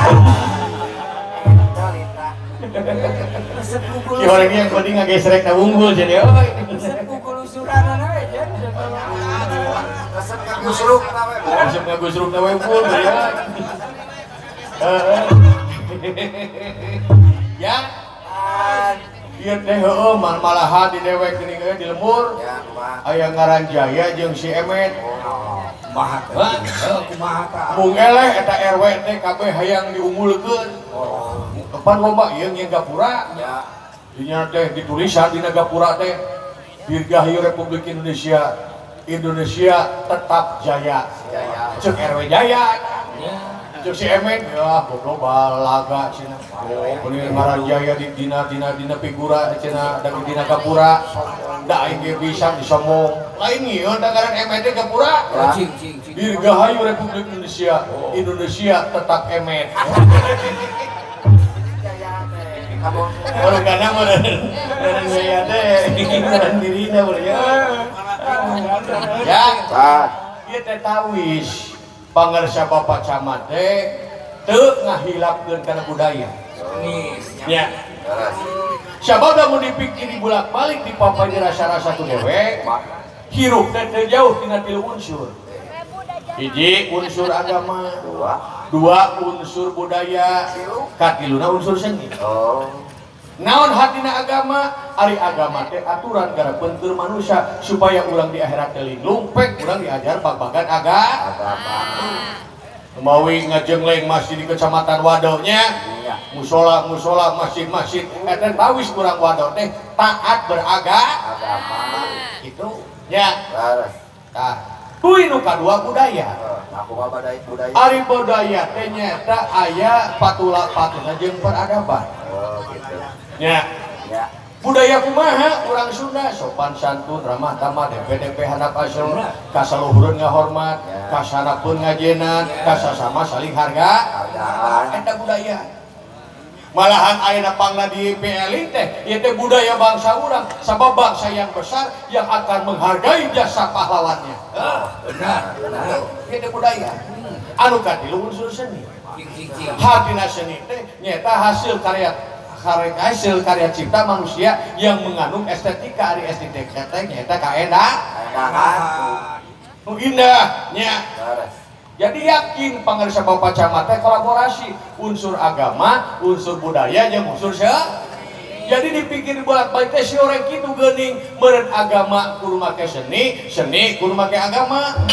D: Si orang ini yang penting nggak gesrek na unggul jadi oh.
E: Resep ngagusruk nawe.
D: Resep ngagusruk nawe unggul ya. Ya. Ieu teh heueuh malahan di dewek geuning ge di lembur.
E: Ya, kumaha.
D: Aya ngaran Jaya jeung si Emet.
B: Kumaha teh? Heuh, kumaha teh?
D: Mung eleh eta R W teh kabeh hayang diunggulkeun.
E: Oh.
D: Depan lomba ieu nyeun gapura.
E: Ya.
D: Dinya teh ditulisan dina gapura teh Dirgahayu Republik Indonesia. Indonesia tetap jaya.
E: Jaya.
D: Cek R W Jaya. Cek si Emet ya goblok balaga cenah. Kuning ngaran Jaya di dina dina dina figura cenah da dina gapura. Da aing ge bisa disomong. Lain ieu da ngaran Emet teh gapura.
B: Cing cing cing.
D: Dirgahayu Republik Indonesia. Indonesia tetap Emet. Kalau kadang mah dan Jaya teh dan dirina ya. Ya, ieu teh tawis. Pangarsa Bapak Camat teh teu ngahilapkeun kana budaya. Ya. Sabab mun dipikir di bolak-balik di papai rasa-rasa tu dewek, hirup teh teu jauh tina tilu unsur. Hiji unsur agama,
E: Dua.
D: dua unsur budaya, katiluna unsur seni.
E: Oh.
D: Naon hatina agama, ari agama teh aturan garapeun keur manusia supaya urang di akhirat teh lumpek urang diajar babagan aga
E: Agama.
D: Mawi ngajengleng masjid di kecamatan Wadonya,
E: Iya.
D: musola musola masjid-masjid eta tawis urang Wado teh taat beraga
E: Agama.
D: itu ya.
E: Laras.
D: Tah, tuluy nu kadua budaya.
E: Aku mah budaya budaya.
D: Ari budaya teh nyata aya patula-patuna jeung peradaban.
E: Oh, gitu.
D: Ya.
E: Ya.
D: Budaya kumaha urang Sunda sopan santun ramah tamah D P D P handap asal kasaluhureun ngahormat kasanapeun ngajenan kasasama saling harga
E: Hargaan.
D: eta budaya. Malahan ayeuna pangna di P L I teh ieu teh budaya bangsa urang sabab bangsa yang besar yang akan menghargai jasa pahlawannya.
B: Benar, benar.
D: Ieu teh budaya. Anu katilu unsur seni.
B: Cing cing cing.
D: Hatina seni teh nyata hasil karya karya hasil karya cipta manusia yang mengandung estetika. Ari estetika teh nyata kaedah
E: Agama.
D: nu indah nya.
E: Laras.
D: Jadi yakin pangarsa Bapak Camat teh kolaborasi unsur agama, unsur budaya jeung unsur se. Jadi dipikir bolak-balik teh si orang kitu geuning meureun agama kudu make seni, seni kudu make agama.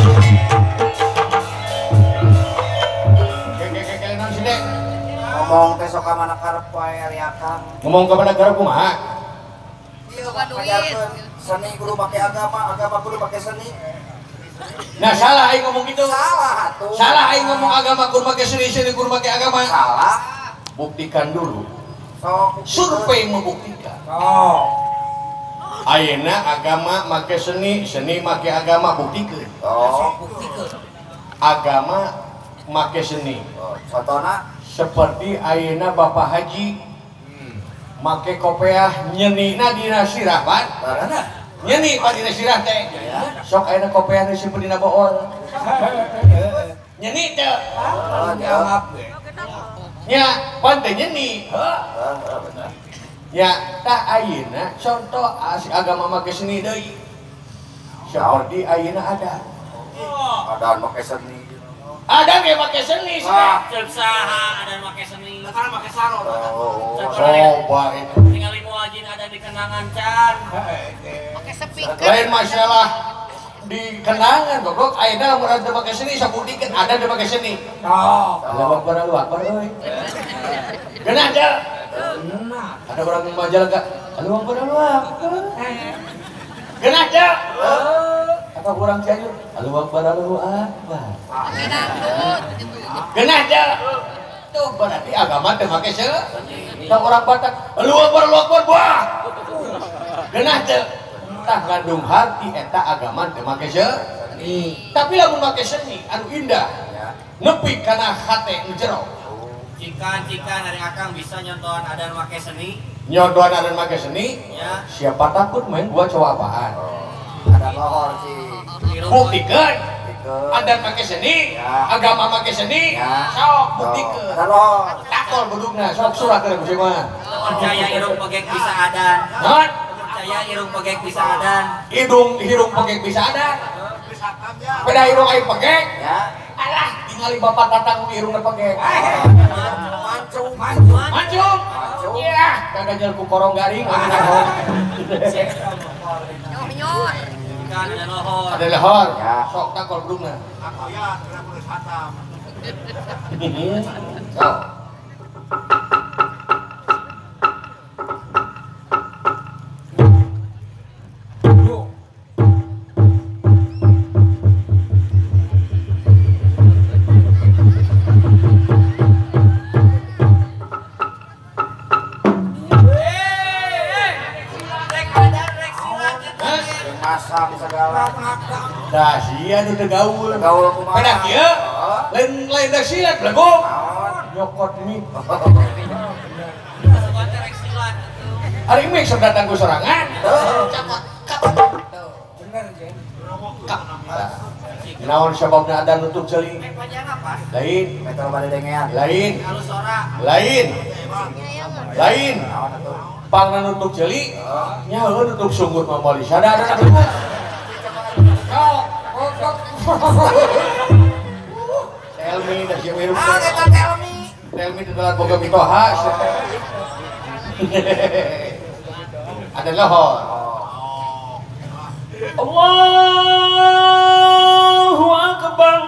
D: Kek-kek-kek naon sih Dek?
E: Ngomong teh sok ka mana karep wae ari akang.
D: Ngomong ke negara kumaha?
E: Ieu ngajarkeun seni kudu make agama, agama kudu make seni.
D: Nah salah aing ngomong gitu.
E: Salah atuh.
D: Salah aing ngomong agama kudu make seni, seni kudu make agama.
E: Salah.
D: Buktikan dulu.
E: Sok
D: Survei membuktikan.
B: Oh.
D: Ayeuna agama make seni, seni make agama buktikeun.
E: Oh.
D: Agama make seni.
E: Contohna
D: Seperti ayeuna Bapak Haji make kopiah nyenina dina sirah pan. Nyeni pan dina sirah teh. Sok ayeuna kopiah disimpen dina bool. Nyeni teh.
E: Oh,
B: Jawab.
D: Nya pan teh nyeni.
E: benar.
D: Ya tah ayeuna contoh as- agama make seni deui. Seperti ayeuna ada.
E: Ada make seni.
D: Ada ge make seni sih.
C: Cek saha ada make seni.
B: Sekarang pakai sarung.
E: Oh.
D: Coba itu.
C: Tinggal muajin ada di kenangan can.
D: Lain masalah di kenangan goblok ayeuna lamun ada make seni sabudikeun ada di make seni.
B: Oh.
D: Allahu akbar Allahu akbar euy. Geuna aja.
B: Benar.
D: Ada orang yang majalah Allahu akbar Allahu akbar. Geuna aja. Apa kurang cianjur? Allahu akbar Allahu akbar. Geuna aja. Tuh berarti agama teh make seni. Tah orang Batak Allahu akbar Allahu akbar buah. Geuna aja. Tah ngandung hati eta agama teh make seni. Tapi lamun make seni anu indah. Nepi kana hate nu jero.
C: Jika jika dari akang bisa nyontohan ada make seni.
D: Nyontohan ada make seni.
C: Ya.
D: Siapa takut main gua cowok apaan?
E: Ada lohor sih.
D: Buktikan. adat make seni,
E: Ya.
D: agama make seni,
E: Ya.
D: sok buktikeun.
E: Kalau
D: Takol budugna, sok surakeun ku mah.
C: Percaya irung pegek bisa adan.
D: Naon?
C: Percaya irung pegek bisa adan.
D: Hidung hirung pegek bisa ada. Beda hirung aing pegek.
E: ya.
D: Alah, tingali bapak tatang hirungna pegek.
E: Mancung, mancung.
D: Mancung. Iya, kagak ku korong garing.
F: Nyor.
C: Kan ada lohor.
D: Ada lehor.
E: Ya.
D: Sok takol budugna.
E: Sok. Masang segala.
D: Dah sia nu teu gaul.
E: Gaul kumaha?
D: Pada kieu lain lain da silat belagu.
E: Naon?
D: Nyokot ini.
C: Suka terek silat.
D: Hari ini sok datang ku sorangan.
E: Bener, Jeng.
D: Naon sababna ada nutup celing?
C: Panjang apa?
D: Lain,
E: Metro bade dengean.
D: lain,
C: Halus ora.
D: lain, lain.
E: Naon atuh?
D: Pangna nutup celing, nyaho nutup sunggut mamali. Sada ada nak lembut. Tell me, dah siapa yang
E: Ah, eta tell me.
D: Tell me telah boga mitoha. Ada lohor. Allahu Akbar.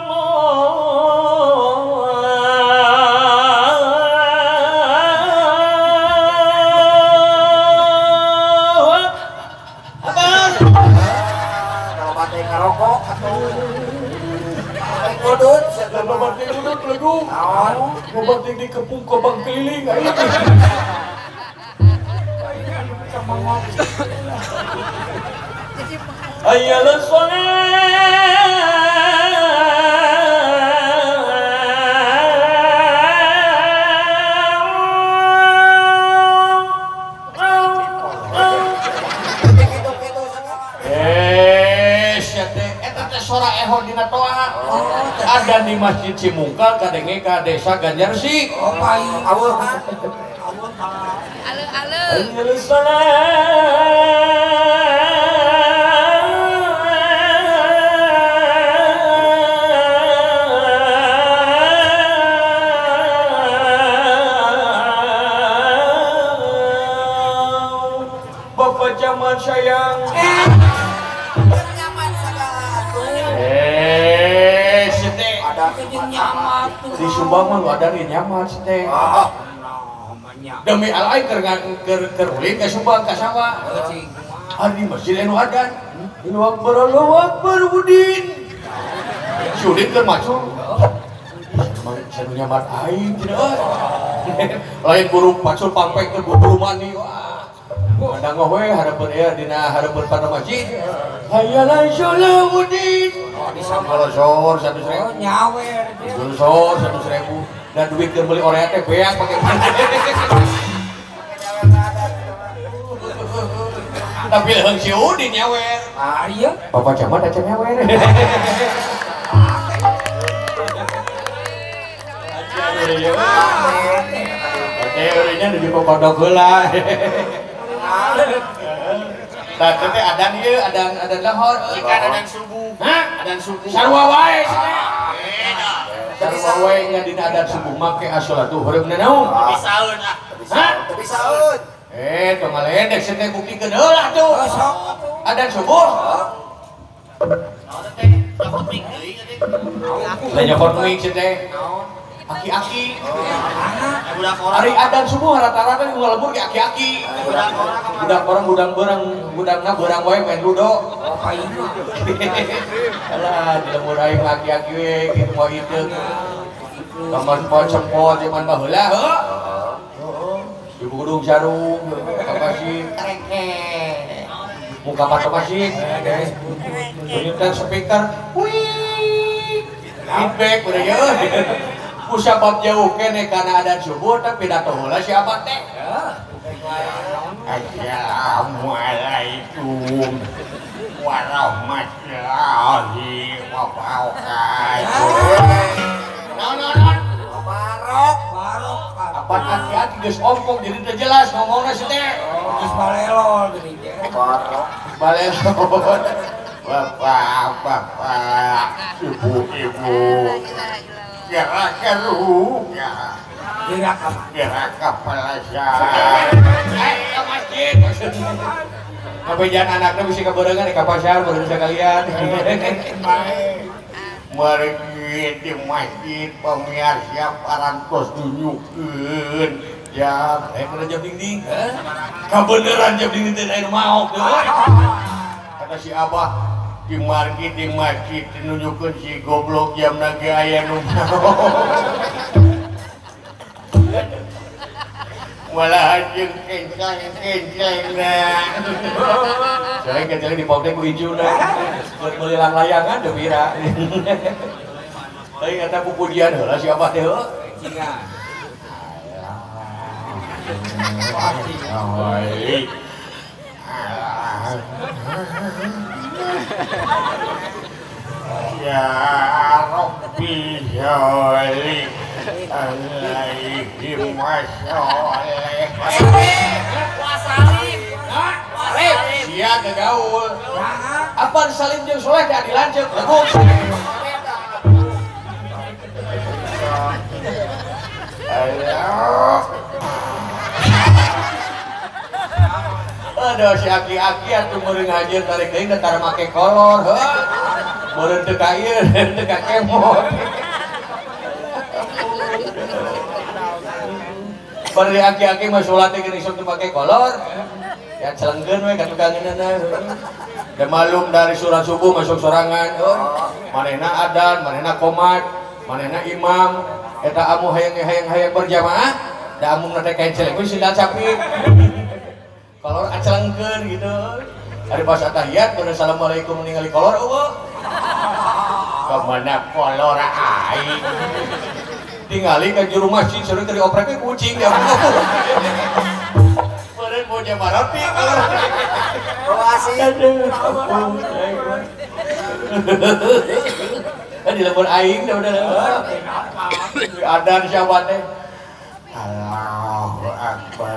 E: Kalau bade ngarokok atuh. Bade kudut,
D: Lama batik duduk lagu.
E: naon?
D: Mau batik di kepung kobang keliling. Ayo. Ayalah
E: Gitu-gitu segala.
D: Eh, siate, eta teh sora ehon dina toa. Ada di Masjid Cimungkal kadenge ka Desa Ganjarsi.
E: Oh, payu. Awul kan?
F: Ale ale.
D: Ayalah Bapak Camat sayang.
E: Nyaman segala atuh.
D: Eh, siate.
E: Ada nyaman tuh.
D: Di Subang mah lu ada di nyaman siate.
E: Ah,
D: Demi alai keur keur keur ulin ka Subang ka sawah. Ari masjid anu adan. Allahu Akbar, Allahu Akbar Udin. Sulit keur macul. Sanu nyaman aing tidak. Lain burung macul pampek keur buru mani. Wah. Mandang we hareupeun aya dina hareupeun pada masjid. Hayalan Salahuddin. Kalau sor seratus ribu.
E: nyawer.
D: Jual sor seratus ribu. Dan duit keur beli orea teh beak pake. Tapi leuheung si Udin nyawer.
E: Ah, iya.
D: Bapak Camat aja nyawer. Oke, urinya di kodok heula. Tah teh teh adan ieu, adan adan lahor.
C: Ikan adan subuh.
D: Hah?
C: Adan subuh.
D: Sarua wae cenah.
C: Beda.
D: Sarua wae nya dina adan subuh make asolatu heureum naon?
C: Tapi saeun ah.
D: Hah?
E: Tapi saud.
D: Eh, tong ngaledek sih teh buktikeun heula tuh.
E: Oh, sok.
D: Adan subuh.
C: Naon teh? Takut ming deui teh.
D: Lah nyokot ming sih teh. Aki-aki.
C: Budak orang.
D: Hari adan subuh rata-rata nu ngalebur ke aki-aki.
C: Budak orang kemana?
D: Budak orang budang berang budangna berang wae main ludo.
E: Oh, payu.
D: Alah, di lemur aing aki-aki we kitu mah hideung. Kamar pocempot zaman baheula heuh. Di Gunung Sarung, Kapasih, muka mata masih, punyutan speaker, wih, feedback udah ya. Kusabab jauh kene karena ada subuh tapi pidato heula siapa teh? Assalamualaikum warahmatullahi wabarakatuh. Nah, nah, nah.
B: Barok, barok.
D: Apa hati-hati geus ompong jadi teu jelas ngomongna si teh.
B: Geus balelol geuning teh.
E: Barok.
D: Balelon. Bapak, bapak, ibu-ibu. Gerakan ruhnya.
B: Gerak apa?
D: Gerakan pelajaran. Ayo masjid. Apa jangan anaknya bisa keberengan di pasar baru bisa kalian. Mari di masjid pemirsa parantos tunjukkeun jam eh bener jam dinding kabeneran jam dinding teh aya mau kata si Abah di market di masjid nunjukkeun si goblok jam ge aya nu malah jeung kencang-kencang nah saya kencang di pokoknya ku hijau nah buat melilang layangan deh Bira tapi kata pupujian lah siapa teh
B: Cingan.
D: Ya Rabbi Jali Alaihim Wasoleh
C: Wasalim. Wasalim.
D: Sia kegaul apa salim jeung soleh teh dilanceuk lagu ayo aduh si aki-aki atuh meureun hajeun tarik deui tara make kolor heuh meureun teu ka ieu teu ka kemot bari aki-aki mah salat teh geus teu make kolor ya celengkeun we ka tukangeunna da malum dari sholat subuh masuk sorangan oh manehna adan manehna qomat manehna imam eta amu hayang-hayang berjamaah da amu teh kain celeng geus sida capit kolor acelengkeun gitu ari pas tahiyat bener assalamualaikum ningali kolor eueuh kamana kolor aing tingali ka juru masjid seureun teu dioprek kucing dia beureun mau jamarati kolor aduh kan di lembur aing dah udah adan siapa teh Allahu Akbar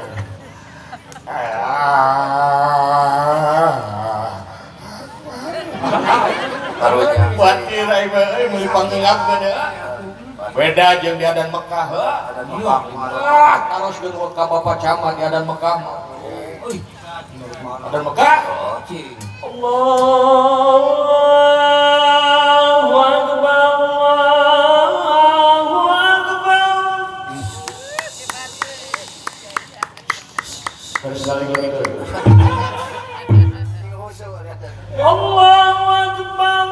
E: Karunya.
D: buat kira ieu euy meuli pangeungapkeun beda jeung di adan Mekah
E: Adan Mekah.
D: ah taroskeun ka Bapak Camat di adan Mekah adan Mekah Allahu Akbar Allahu Akbar sekali lagi gitu Allahu Akbar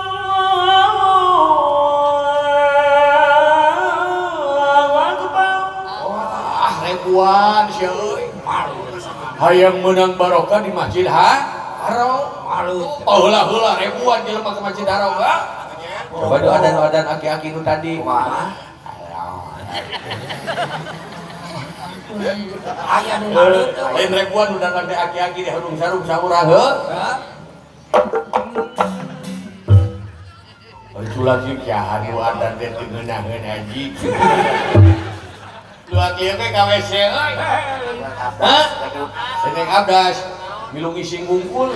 D: Allahu Akbar wah ribuan sia euy hayang menang barokah di Masjid Haram oh heula-heula ribuan jelema ke Masjid Haram enggak coba doa dan adan aki-aki nu tadi
B: Aya nu ngalut.
D: lain ribuan udah tadi aki-aki di hudung sarung saurah heuh Itulah sih jahat lu adan teh teu ngeunaheun haji. Lu aki ge ka W C euy. Hah? Seneng abdas, milu ngising ngungkul.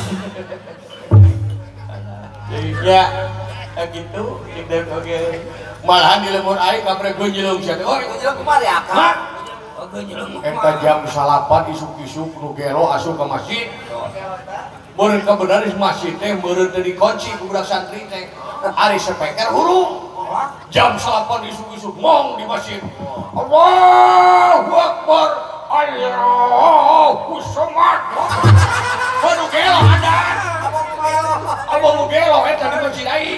D: Ya, gitu, kita oke. Malahan di lemur aing kaprek gonjelong sia teh. Oh,
B: Gonjelong kumari akang.
D: Hah?
B: Oh gonjelong.
D: Eta jam salapan isuk-isuk nu gelo asup ka masjid. Meureun ka bener di masjid teh meureun teh dikunci ku budak santri teh. Ari sepeker hurung. Jam salapan isuk-isuk mong di masjid. Allahu Akbar. Allahu Samad. Waduh gelo ada. Abang gelo eta di masjid aing.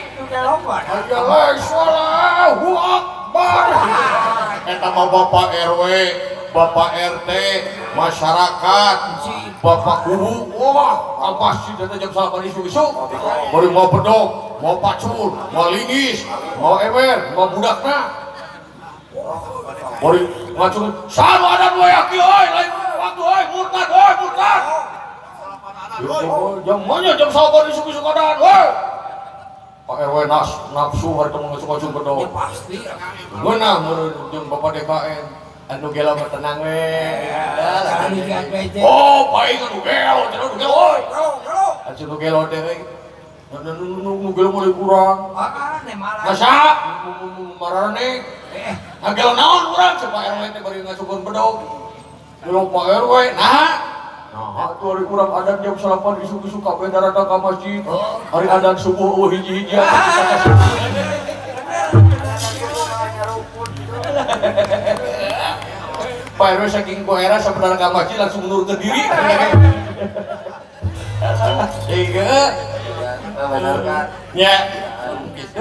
D: Allahu Akbar. Eta mah Bapak R W, Bapak R T, masyarakat, Bapak Kubu, wah, apa sih data jam salapan isu-isu? Mau mau pedok, mau pacul, mau lingis, mau emer, mau budakna. Mari ngacung, sama ada dua yaki, oi, lain waktu, oi, murtad, oi, murtad. Jam mana jam sabar isu-isu kadan, woi. Pak R W nas nafsu hari itu ngasuh-ngasuh bedog.
B: Ya pasti.
D: Mana menurut jam Bapak D K N, anu gelo mah tenang we. Oh, paling anu gelo, anu gelo, woi. Anu gelo teh we. Nu gelo mulai kurang.
B: Makane malah.
D: Masa marane. Nah gelo naon urang si Pak R W teh bari ngasukeun bedog. Gelo Pak R W, nah. Nah, itu hari kurang adan jam salapan isu-isu kabeh darata ka masjid. Hari adan subuh eueuh hiji-hiji. Pak R W saking koera sabenerna ka masjid langsung mundur ke diri. Sehingga
E: benar kan?
D: nya itu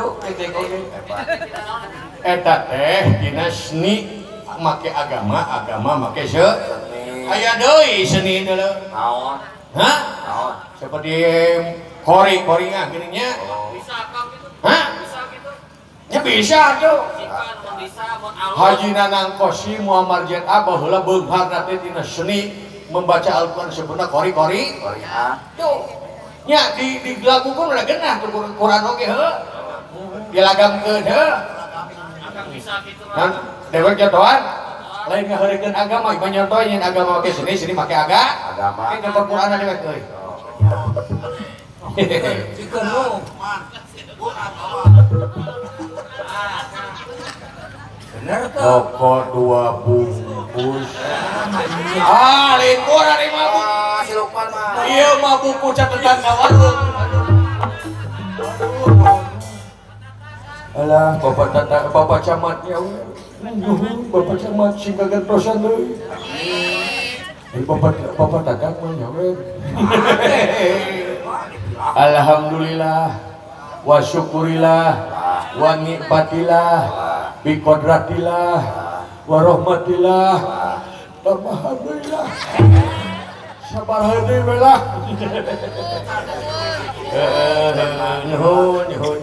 D: eta teh dina seni make agama, agama make se aya deui seni deuleu.
E: Naon?
D: Hah?
E: Naon?
D: Seperti kori, koringan gini nya.
C: Bisa kang gitu.
D: Hah?
C: Bisa gitu.
D: Ya bisa tuh.
C: Jika mun bisa mun alus.
D: Haji Nanang Kosi Muhammad Jet Abah heula beungharna teh dina seni membaca Al-Qur'an sebenarnya kori-kori.
E: Korea.
D: Tuh. Nya di dilakukeun udah genah tuh Quran oge heuh. Dilagamkeun heuh.
C: Akang bisa gitu.
D: Kan dewek jatuhan. Lain ngaheurikeun agama, ieu nyontoh nyeun agama make seni, seni make aga.
E: Agama.
D: Ke nyontoh Qur'an dewek euy.
B: Jikeun lu. Bener tuh.
D: Rokok dua bungkus. Ah, lain Qur'an ieu mah.
E: Ah, si Lukman mah.
D: Ieu mah buku catatan ka warung. Alah, bapak tata, bapak camatnya. Nuhun, bapak camat sing kagantosan deui. Eh, bapak bapak dagang mah nyawe. Alhamdulillah wa syukurillah wa nikmatillah bi qadratillah wa rahmatillah alhamdulillah sabar heudeui we lah. Nuhun nuhun.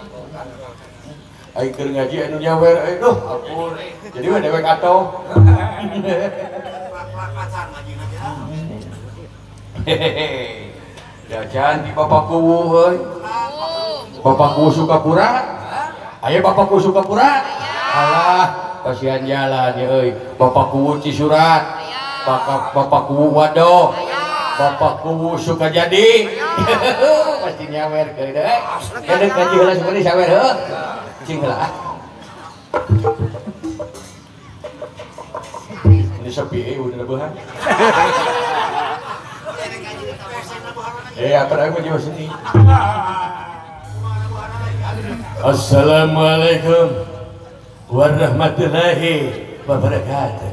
D: Aing keur ngaji anu nyawer euy duh ampun. Jadi we dewek atoh. Hehehe. Jajan di Bapak Kuwu heuy. Bapak Kuwu Sukapura. Aya Bapak Kuwu Sukapura? Alah, kasihan jalan ya euy. Bapak Kuwu Cisurat. Bapak Bapak Kuwu Wado. Bapak Kuwu Sukajadi. Pasti nyawer keun deui. Kadek ngaji heula seperti sawer heuh. Cing heula. Ini sepi eh udah lebahan. Eh apa lagi mau jawab sini? Assalamualaikum warahmatullahi wabarakatuh.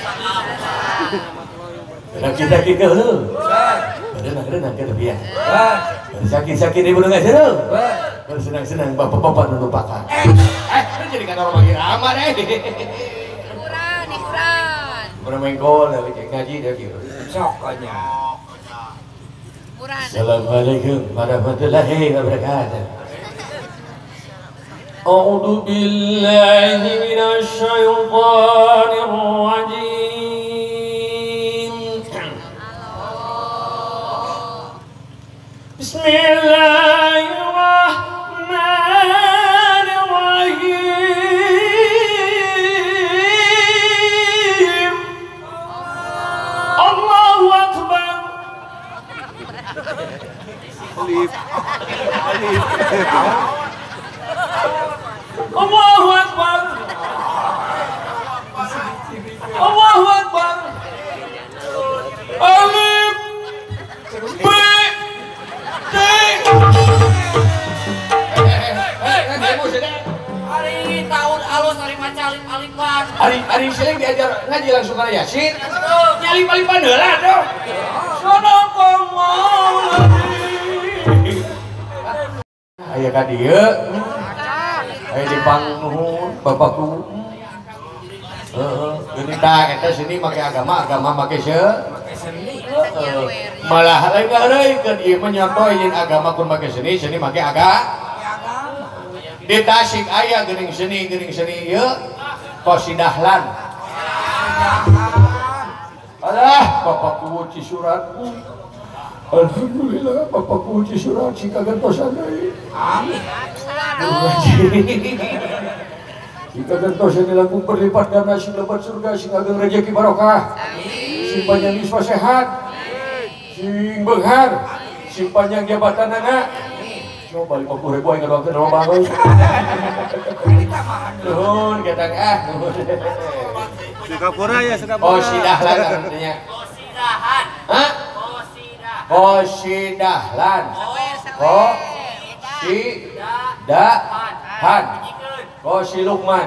D: Laki-laki kau lu. Berenang-renang ke tepian. Sakit-sakit ibu nggak seru. Bersenang-senang bapak-bapak melupakan. Eh, ini jadi kata orang lagi ramah deh.
F: Ikuran, ikuran.
D: Bermain gol, ngaji dah gitu.
B: Sokanya.
F: Ikuran.
D: Assalamualaikum warahmatullahi wabarakatuh. A'udzu billahi minasy syaithanir rajim. Bismillahirrahmanirrahim. Allahu akbar. Alif. Alif. Allahu akbar. Allahu akbar. Alif. B. T.
C: Hari ini tahun alus hari maca alif alifan.
D: Hari hari sering diajar ngaji langsung kana Yasin. Nyali alifan heula tuh. Aya ka dieu. Aya di pangnuhun bapakku. Heeh, geuning tah eta sini make agama, agama make se. Malah lain gaeureuykeun ieu mah nyontoh yen agama pun make seni, seni make aga. Di Tasik aya geuning seni, geuning seni ieu Qosidahlan. Alah, bapakku Cisurat. Alhamdulillah Bapak puji surat si kagentosan deui.
B: Amin.
D: Jika gentosan dilangkung berlipat ganda sing lebat surga sing ageng rezeki barokah. Sing panjang iswa sehat. Sing beunghar. Sing panjang jabatan anak. Coba lima puluh ribu yang ngedoakeun rumah bangun. Nuhun kita ah.
G: Singapura ya Singapura.
D: Oh si Dahlan artinya.
C: Kosidahan.
D: Hah?
C: Kosidahan.
D: Oh si Dahlan. Oh si Dahan. Oh si Lukman.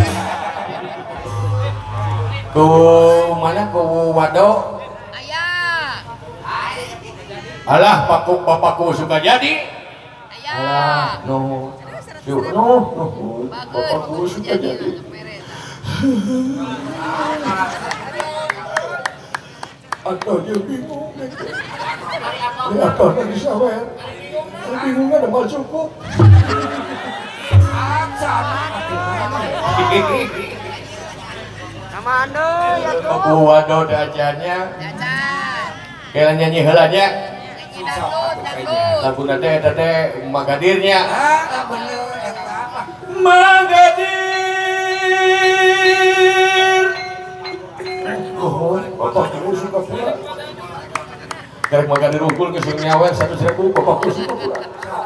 D: Ku mana ku Wado?
F: Ayah.
D: Alah paku bapakku suka jadi.
F: Ayah.
D: Alah no. Yuk no no. Bapakku suka jadi. Atau dia bingung. Ya atau dari sawer. Bingung ada mal cukup. Aku waduh acaranya.
F: Jajan.
D: Kira nyanyi heula nya.
F: Nyanyi dangdut, dangdut.
D: Lagu nate eta teh Magadirnya.
B: Ah, bener eta apa?
D: Magadir. Oh, bapak dulu suka pula. Karek Magadir unggul ke sing nyawer satu seribu bapak dulu suka pula.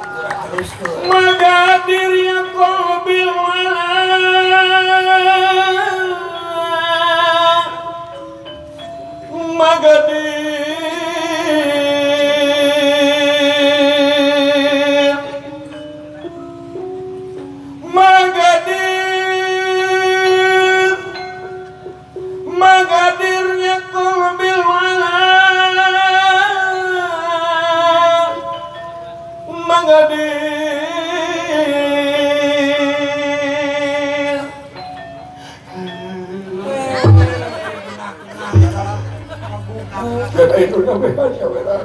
D: Magadir ya qabil wala. Magadir Magadir Magadirnya qabil wala Magadir dan itu namanya nyaweran.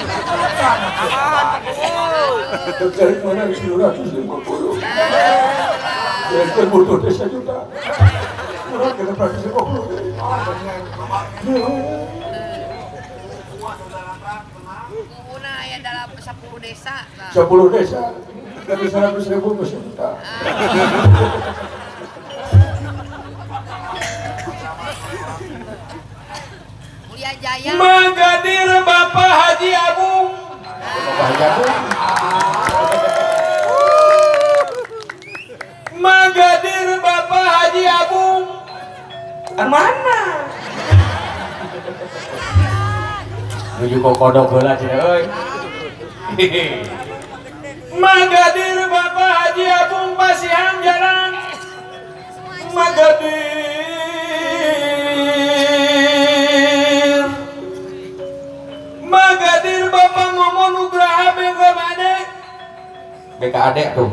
D: Dari mana tujuh ratus lima puluh? Yang terbutuh desa juta. Orang kena seratus lima puluh.
F: Guna ya dalam sepuluh desa. Bang.
D: Sepuluh desa dari seratus ribu ke sejuta.
F: Mulia Jaya.
D: Magadir Bapak Haji Agung. Bapak Haji Agung. Magadir Bapak Haji Agung. Mana? Nuju kok kodok heula cenah euy. Magadir Bapak Haji Agung Pasihan Jalan. Magadir Magadir Bapak Momo Nugraha B K A D B K A D tuh.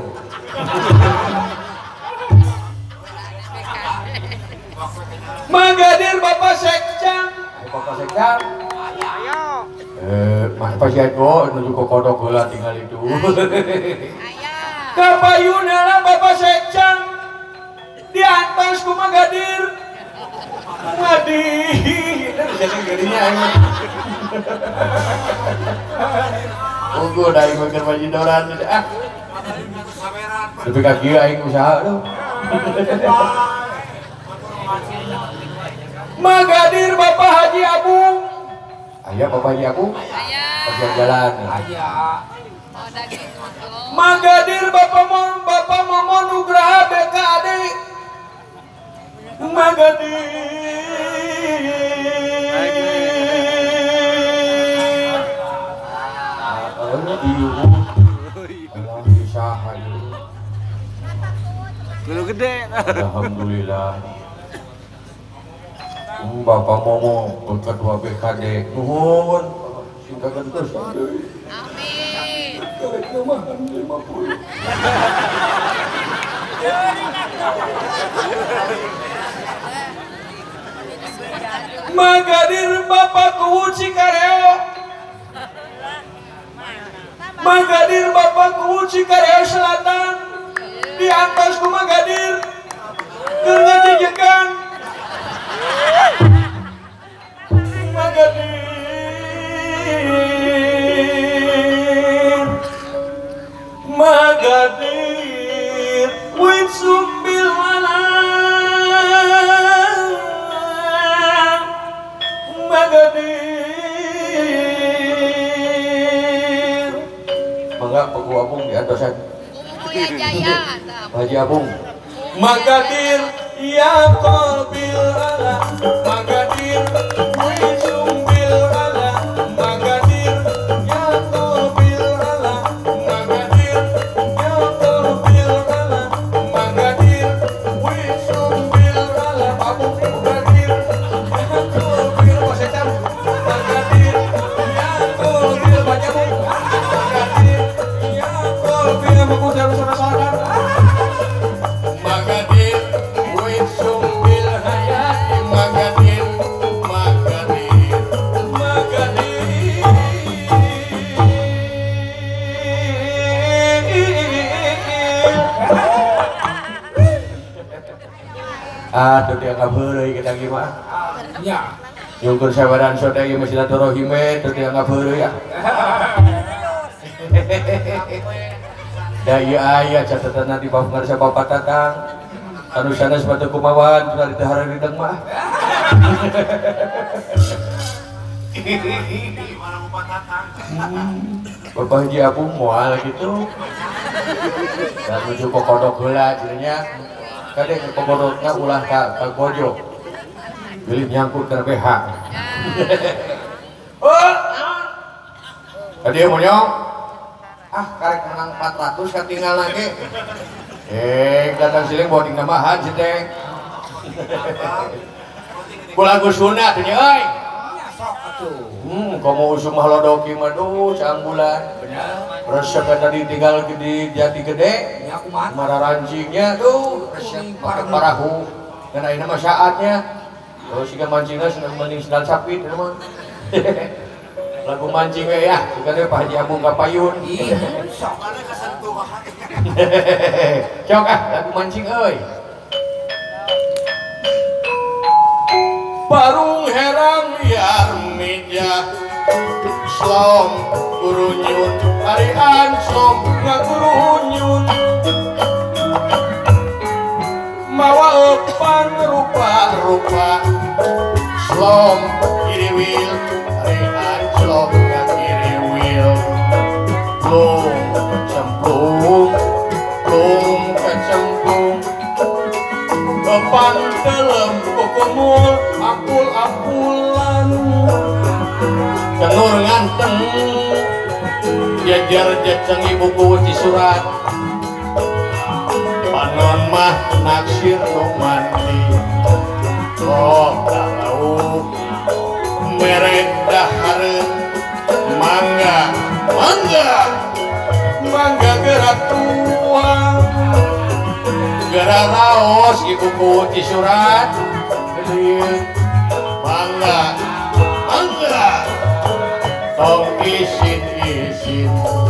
D: Magadir Bapak Sekcang. Bapak Sekcang. Eh, mah pasien go nuju ke kodok heula tinggal itu.
F: Ayah.
D: Kapayuna lah Bapak Sekcang. Diantos ku Magadir. Ngadir. Jadi gerinya aing. Tunggu dari makan majidoran ah. Tapi kaki aing usaha tuh. Magadir Bapak Haji Agung. Ayah Bapak Haji Agung.
F: Ayah.
D: Bagian jalan.
B: Ayah.
F: Oh, daging telur.
D: Magadir Bapak Mom Bapak Momo Nugraha B K A D. Magadir. Alhamdulillah.
G: Gulu gede.
D: Alhamdulillah. Bapak Momo ketua B K D. Nuhun. Singkat gentos.
F: Amin.
D: Karek namahan lima puluh. Magadir Bapak Kuwu Cikareo. Magadir Bapak Kuwu Cikareo Selatan. Di atas ku Magadir. Keur ngajejegan. Magadir Magadir wit sumbil alam Magadir mangga Paku Abung diantosan
F: Umuya Jaya.
D: Haji Abung Magadir ya qalbil ala Magadir wit sumbil ala Magadir ya qalbil ala Magadir ya qalbil ala Magadir wit sumbil ala Abung Magadir ya qalbil wasetam Magadir ya qalbil bajamu Magadir ya qalbil mengudar suara-suara Magadir wit sumbil hayati Magadir Magadir Magadir aduh dia ngabeureuy kita gimana
B: Ya.
D: nyungkur sabaran sodaya ieu silaturahim teu dia ngabeureuy ya da ieu aya catetanna di bawah ngarsa Bapak Tatang anu sanes batu kumawan tuluy teu hareudeng mah Bapak Haji Abung moal gitu dan menuju ke kodok heula cenanya kadek ke kodokna ulah ka ka gojo pilih nyangkut ke B H oh tadi mau nyong ah karek menang empat ratus katinggal lagi eh datang siling bawa tinggal mahan si teh lagu sunat ini oi hmm kamu usum halodoki madu sang bulan resep tadi tinggal di jati gede marah rancingnya tuh resep parahu karena ini mah saatnya oh siga mancingnya senang mending sedal sapit itu mah lagu mancing ya bukannya Pak Haji Abung kapayun cok ah lagu mancing euy Barung herang liar meja slom gurunyun harian slom ngagurunyun mawa epan rupa-rupa slom kiriwil harian slom ngakiriwil plung kecemplung plung kecemplung epan telem kukumul ampul-ampulan kenur nganteng jajar jajang ibu kuci surat panon mah naksir nu mandi oh tahu merek dahareun mangga mangga mangga gerak tua gerak raos ibu kuci surat mangga mangga tong isin isin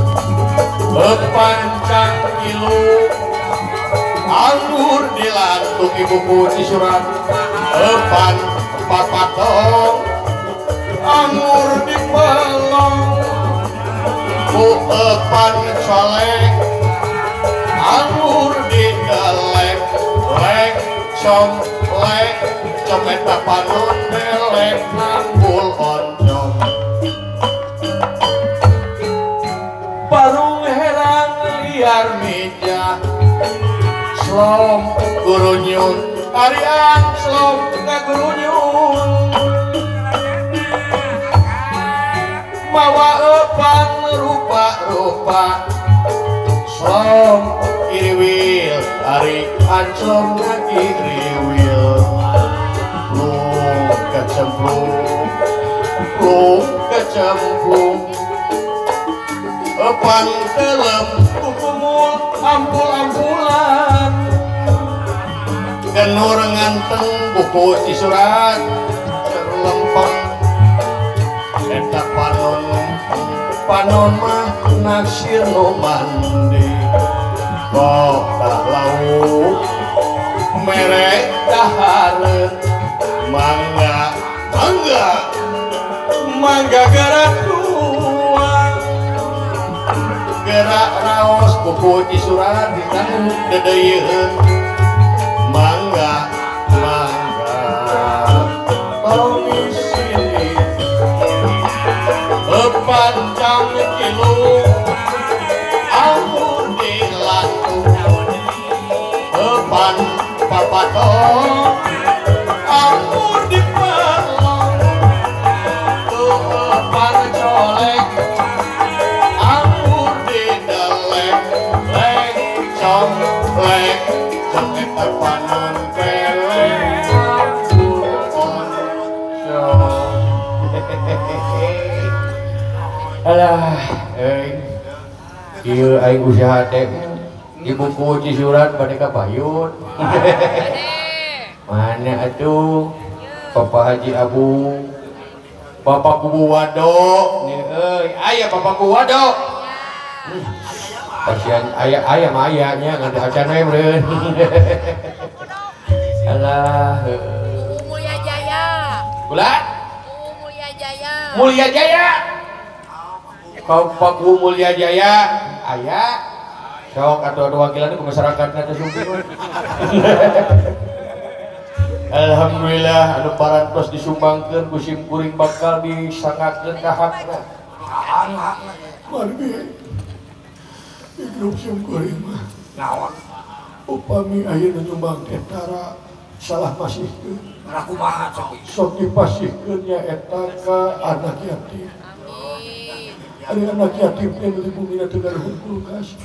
D: bepancang kilu anggur dilantuk ibu putih surat epan empat patong anggur dipelong ku epan colek anggur didelek lek com lek comet papanon delek nanggul oncom barung herang liar meja slom gurunyun harian slom ngagurunyun mawa epan rupa-rupa slom kiriwil hari anclom ngakiriwil plung kecemplung plung kecemplung epan telem kukumul ampul-ampulan kenur nganteng buku si surat terlempeng eta panon panon mah naksir nu mandi kok dah lauk merek dahareun mangga mangga mangga gerak tua gerak raos buku isuran ditanggung dedeyeun mangga mangga komisili panjang kilo amun dilantu depan papato amun dipalong depan colek amun didelek lek colek colek depanan pelek alah, eh, ieu aing usaha teh di buku cisuran pada kapayun. Mana atuh? Papa Haji Abu, Bapak Kubu Wado, nih, euy, aya Bapak Kubu Wado. Pasian aya aya mah ayanya ngada acan we meureun. Alah,
F: Mulia Jaya.
D: Kula?
F: Mulia Jaya.
D: Mulia Jaya. Kau Paku Mulia Jaya ayah sok atau ada wakilan ke masyarakat kata sumping. Alhamdulillah anu parantos disumbangkeun ku sim kuring bakal disangakeun ka hakna. Margi di grup sim kuring mah naon upami ayeuna nyumbang tentara salah masihkeun
B: Kumaha sok
D: sok dipasihkeun nya eta ka anak yatim. Ada anak yatim yang di bumi nanti garuh kulkas.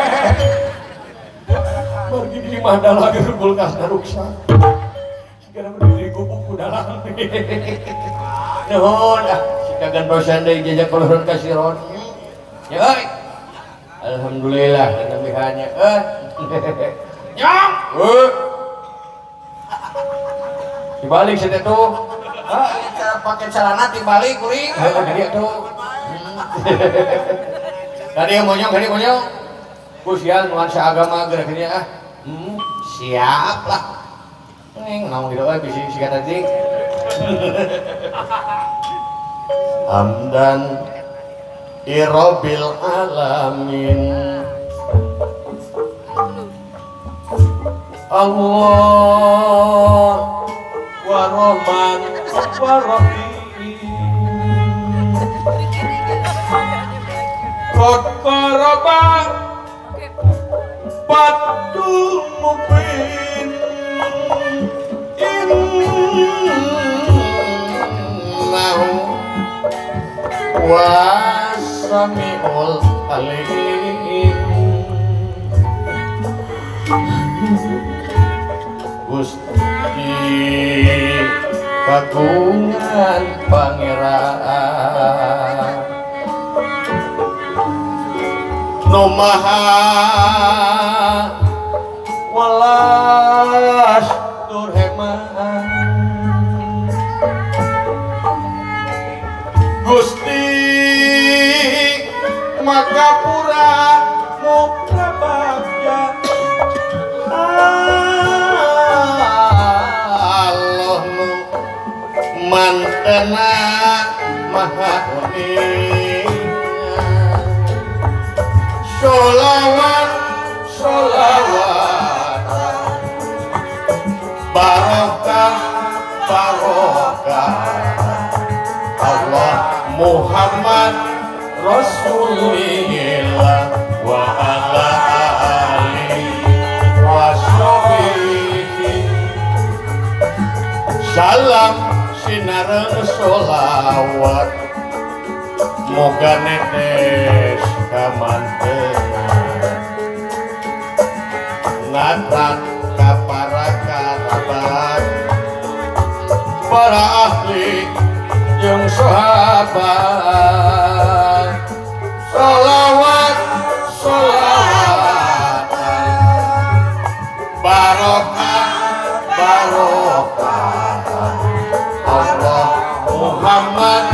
D: Margi di mana lagi kulkas naruksa. Sekarang berdiri gubuk dalam. Nuhun ah, si kagan dosen dari jajak kolon kasiron. Ya, oi. Alhamdulillah kenabihannya. Eh, nyong. Eh, dibalik saya tuh.
B: ah cara pakai celana dibalik kuring
D: Eh, jadi tuh. Tadi yang monyong, tadi monyong kusian nuansa agama gerak-geraknya ah hmm, siap lah neng ngomong gitu aja bisi sikat tadi hamdan irobil alamin Allah wa rahman wa rahim Kod korobah Batul mubin Innahu Wasami'ul alim Gusti kagungan pangeran no maha walas turheman Gusti makapura mukra bagja Allah nu mantena maha uning Sholawat, sholawat Barokah, barokah Allah Muhammad Rasulillah Wa ala alihi wa sahbihi Salam sinareng sholawat Moga netes kamantengan Natan kapara karabat Para ahli yang sahabat Salawat, salawat Barokah, barokah Allah Muhammad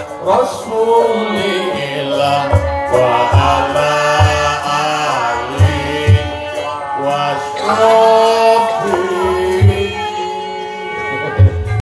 D: Rasulillah wa ala alihi wa